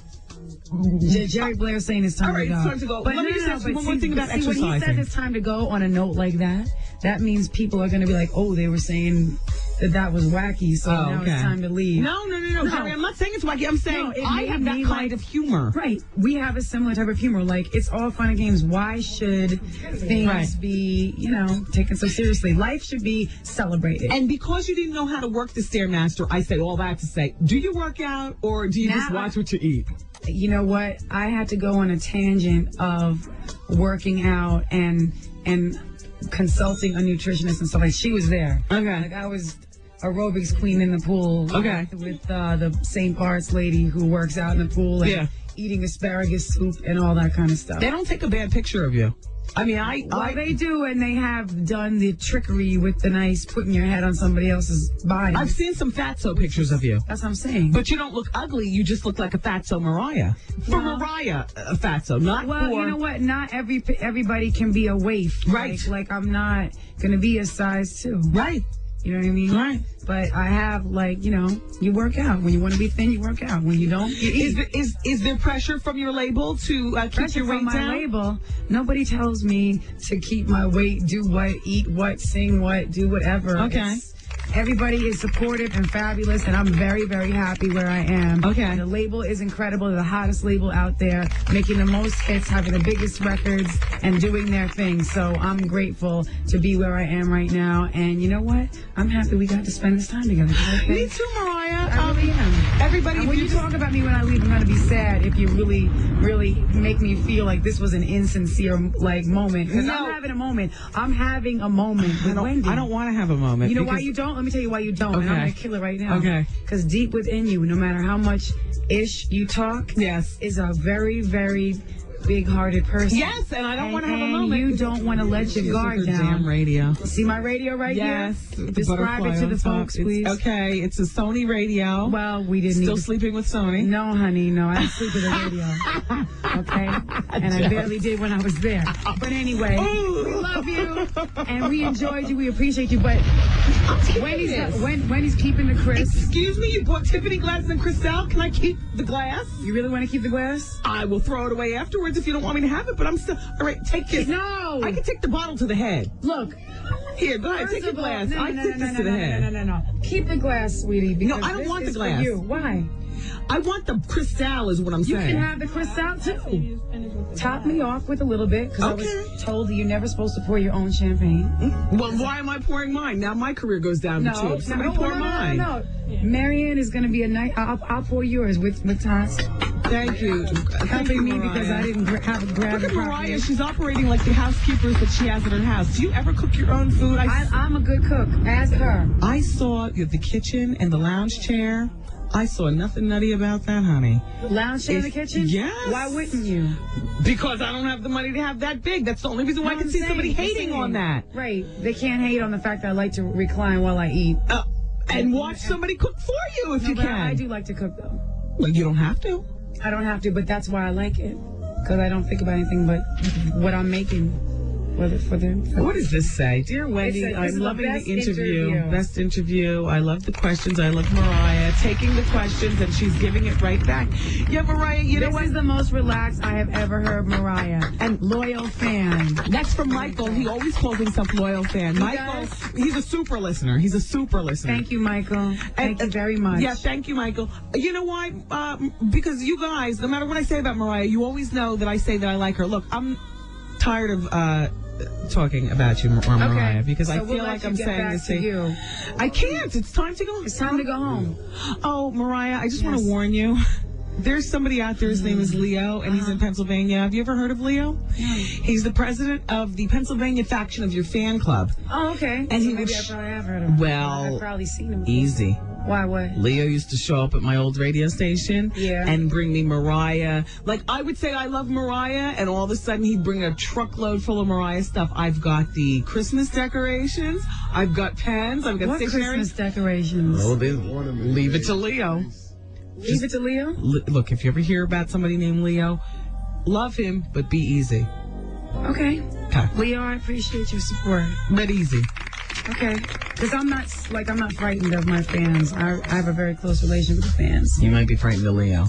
Speaker 1: Jerry Blair saying it's time to go.
Speaker 3: All right, it's time to go.
Speaker 1: But
Speaker 3: let me just say one thing about exercising.
Speaker 1: When he said it's time to go on a note like that, that means people are going to be like, oh, they were saying that was wacky, so now it's time to leave.
Speaker 3: No, Jerry, I'm not saying it's wacky. I'm saying I have that kind of humor.
Speaker 1: Right. We have a similar type of humor. Like, it's all fun and games. Why should things be, taken so seriously? Life should be celebrated.
Speaker 3: And because you didn't know how to work the Stairmaster, I said all that to say, do you work out or do you just watch what you eat?
Speaker 1: You know what? I had to go on a tangent of working out and consulting a nutritionist and stuff. Like, she was there.
Speaker 3: Okay.
Speaker 1: Like, I was aerobics queen in the pool.
Speaker 3: Okay.
Speaker 1: With the St. Bart's lady who works out in the pool and eating asparagus soup and all that kind of stuff.
Speaker 3: They don't take a bad picture of you. I mean,
Speaker 1: they do, and they have done the trickery with the nice putting your head on somebody else's body.
Speaker 3: I've seen some fatso pictures of you.
Speaker 1: That's what I'm saying.
Speaker 3: But you don't look ugly. You just look like a fatso Mariah. For Mariah, a fatso, not
Speaker 1: well,
Speaker 3: for...
Speaker 1: you know what? Not everybody can be a waif.
Speaker 3: Right.
Speaker 1: Like I'm not going to be a size 2.
Speaker 3: Right.
Speaker 1: You know what I mean?
Speaker 3: Right.
Speaker 1: But I have, you work out. When you want to be thin, you work out. When you don't, you eat.
Speaker 3: Is there pressure from your label to keep your weight down?
Speaker 1: From my label, nobody tells me to keep my weight, do what, eat what, sing what, do whatever.
Speaker 3: Okay.
Speaker 1: Everybody is supportive and fabulous, and I'm very, very happy where I am.
Speaker 3: Okay.
Speaker 1: The label is incredible. They're the hottest label out there, making the most hits, having the biggest records, and doing their thing. So I'm grateful to be where I am right now. And you know what? I'm happy we got to spend this time together.
Speaker 3: Me too, Mariah.
Speaker 1: I really am.
Speaker 3: Everybody,
Speaker 1: and when you talk about me when I leave, I'm going to be sad if you really, really make me feel like this was an insincere, moment. Because I'm having a moment. I'm having a moment with Wendy.
Speaker 3: I don't want to have a moment.
Speaker 1: You know why you don't? Let me tell you why you don't.
Speaker 3: Okay.
Speaker 1: And I'm going to kill it right now.
Speaker 3: Okay.
Speaker 1: Because deep within you, no matter how much ish you talk,
Speaker 3: yes,
Speaker 1: is a very, very big-hearted person.
Speaker 3: Yes, and I don't want to have a moment.
Speaker 1: You don't want to let your guard down.
Speaker 3: Damn radio.
Speaker 1: See my radio right
Speaker 3: here?
Speaker 1: Yes. Describe it to the folks, please.
Speaker 3: Okay, it's a Sony radio.
Speaker 1: Well, we didn't.
Speaker 3: Still sleeping with Sony?
Speaker 1: No, honey, no. I didn't sleep with a radio. Okay? And I barely did when I was there. But anyway, we love you, and we enjoyed you. We appreciate you, but Wendy's keeping the Chris.
Speaker 3: Excuse me, you bought Tiffany glasses and Cristal. Can I keep the glass?
Speaker 1: You really want to keep the glass?
Speaker 3: I will throw it away afterwards if you don't want me to have it, but I'm still... All right, take this.
Speaker 1: No!
Speaker 3: I can take the bottle to the head.
Speaker 1: Look.
Speaker 3: Here, go ahead, take the glass.
Speaker 1: No,
Speaker 3: I take this to the head.
Speaker 1: No. Keep the glass, sweetie.
Speaker 3: No, I don't want the glass.
Speaker 1: For you. Why?
Speaker 3: I want the Cristal is what I'm saying.
Speaker 1: You can have the Cristal, too. Top me off with a little bit, because I was told that you're never supposed to pour your own champagne.
Speaker 3: Well, why am I pouring mine? Now my career goes down the tube. Somebody pour mine.
Speaker 1: No. Marianne is going to be a night. I'll pour yours with Tots.
Speaker 3: Thank you.
Speaker 1: Helping me because I didn't have a grab.
Speaker 3: Look at Mariah. She's operating like the housekeepers that she has in her house. Do you ever cook your own food?
Speaker 1: I'm a good cook. Ask her.
Speaker 3: I saw the kitchen and the lounge chair. I saw nothing nutty about that, honey.
Speaker 1: Lounge chair in the kitchen?
Speaker 3: Yes.
Speaker 1: Why wouldn't you?
Speaker 3: Because I don't have the money to have that big. That's the only reason why I can see somebody hating on that.
Speaker 1: Right. They can't hate on the fact that I like to recline while I eat.
Speaker 3: And watch somebody cook for you if you can.
Speaker 1: I do like to cook, though.
Speaker 3: Well, you don't have to.
Speaker 1: I don't have to, but that's why I like it. Because I don't think about anything but what I'm making. For them.
Speaker 3: What does this say? Dear Wendy, I'm loving the interview. Best interview. I love the questions. I love Mariah taking the questions and she's giving it right back. Yeah, Mariah, you know what?
Speaker 1: This is the most relaxed I have ever heard Mariah. And loyal fan.
Speaker 3: That's from Michael. He always calls himself loyal fan. Michael, he's a super listener. He's a super listener.
Speaker 1: Thank you, Michael. Thank you very much.
Speaker 3: Yeah, thank you, Michael. You know why? Because you guys, no matter what I say about Mariah, you always know that I say that I like her. Look, I'm tired of talking about you or Mariah because I feel like I'm saying the same. I can't. It's time to go.
Speaker 1: It's time to go home.
Speaker 3: Oh, Mariah, I just want to warn you. There's somebody out there. His name is Leo, and he's in Pennsylvania. Have you ever heard of Leo? He's the president of the Pennsylvania faction of your fan club.
Speaker 1: Oh, okay.
Speaker 3: And
Speaker 1: so maybe I probably have heard of him.
Speaker 3: Well,
Speaker 1: I've probably seen him.
Speaker 3: Easy.
Speaker 1: Why, what?
Speaker 3: Leo used to show up at my old radio station and bring me Mariah. Like, I would say I love Mariah, and all of a sudden he'd bring a truckload full of Mariah stuff. I've got the Christmas decorations. I've got pens. I've got
Speaker 1: what
Speaker 3: stationery.
Speaker 1: Christmas decorations?
Speaker 3: Oh, leave it to Leo.
Speaker 1: Leave it to Leo?
Speaker 3: Look, if you ever hear about somebody named Leo, love him, but be easy.
Speaker 1: Okay. Leo, I appreciate your support.
Speaker 3: But easy.
Speaker 1: Okay. Because I'm not frightened of my fans. I have a very close relation with the fans.
Speaker 3: You might be frightened of Leo.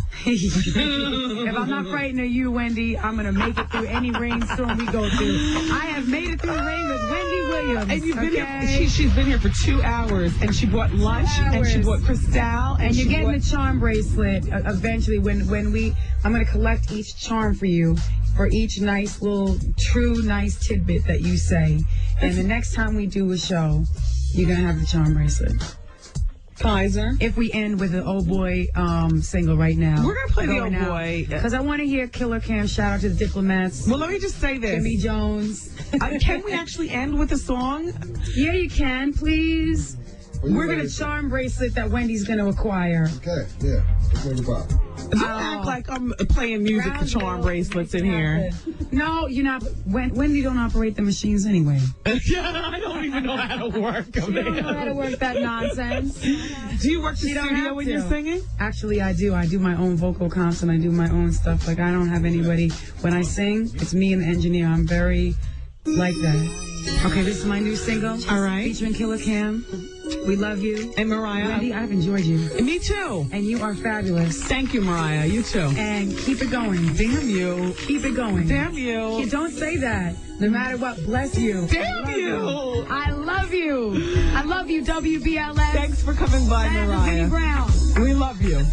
Speaker 1: If I'm not frightened of you, Wendy, I'm going to make it through any rainstorm we go through. I have made it through the rain with Wendy Williams.
Speaker 3: And you've been here, she's been here for 2 hours, and she bought lunch, and she bought Cristal.
Speaker 1: And you're getting the charm bracelet eventually when I'm going to collect each charm for you. For each nice little, nice tidbit that you say. And the next time we do a show, you're going to have the charm bracelet.
Speaker 3: Kaiser.
Speaker 1: If we end with an old boy single right now.
Speaker 3: We're going to play the old boy.
Speaker 1: Because I want to hear Killer Cam. Shout out to the Diplomats.
Speaker 3: Well, let me just say this.
Speaker 1: Jimmy Jones.
Speaker 3: Can we actually end with a song?
Speaker 1: Yeah, you can, please. We're going to charm bracelet that Wendy's going to acquire.
Speaker 4: Okay, yeah.
Speaker 3: Don't act like I'm playing music for charm bracelets in here.
Speaker 1: No, you're not. Wendy don't operate the machines anyway.
Speaker 3: Yeah, I don't even know how to work them.
Speaker 1: You don't know how to work that nonsense.
Speaker 3: Do you work the studio when you're singing?
Speaker 1: Actually, I do. I do my own vocal comps and I do my own stuff. Like, I don't have anybody. When I sing, it's me and the engineer. I'm very like that. Okay, this is my new single.
Speaker 3: All right.
Speaker 1: Featuring Killer Cam. We love you.
Speaker 3: And Mariah.
Speaker 1: Wendy, I've enjoyed you.
Speaker 3: Me too.
Speaker 1: And you are fabulous.
Speaker 3: Thank you, Mariah. You too.
Speaker 1: And keep it going.
Speaker 3: Damn you.
Speaker 1: Keep it going.
Speaker 3: Damn you.
Speaker 1: You don't say that. No matter what, bless you.
Speaker 3: Damn you.
Speaker 1: I love you. I love you, WBLS.
Speaker 3: Thanks for coming by, Mariah.
Speaker 1: Brown.
Speaker 3: We love you.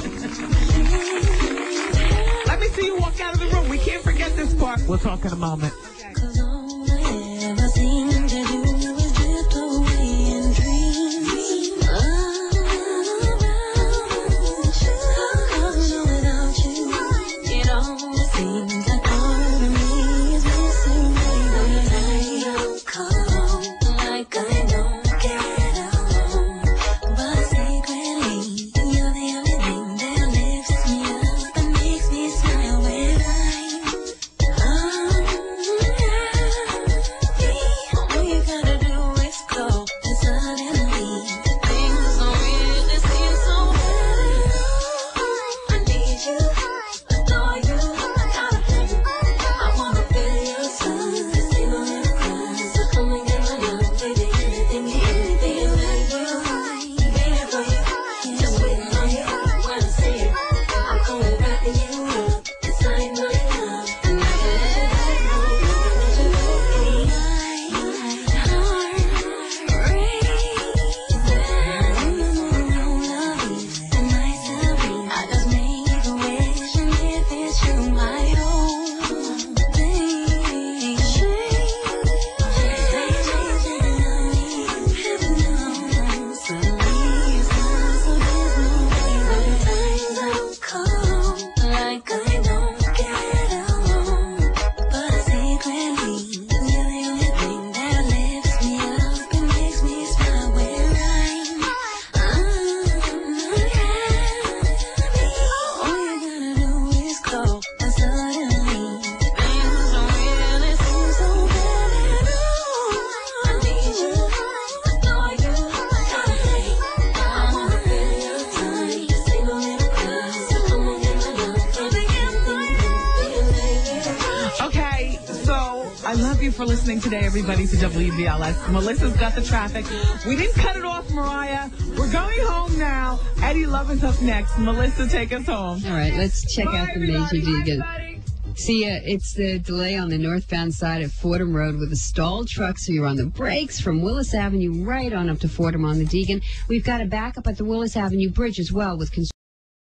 Speaker 3: Let me see you walk out of the room. We can't forget this part. We'll talk in a moment. I love you for listening today, everybody, to WBLS. Melissa's got the traffic. We didn't cut it off, Mariah. We're going home now. Eddie Love is up next. Melissa, take us home.
Speaker 7: All right, let's check out the major Deegan. See, it's the delay on the northbound side of Fordham Road with a stalled truck, so you're on the brakes from Willis Avenue right on up to Fordham on the Deegan. We've got a backup at the Willis Avenue Bridge as well with construction.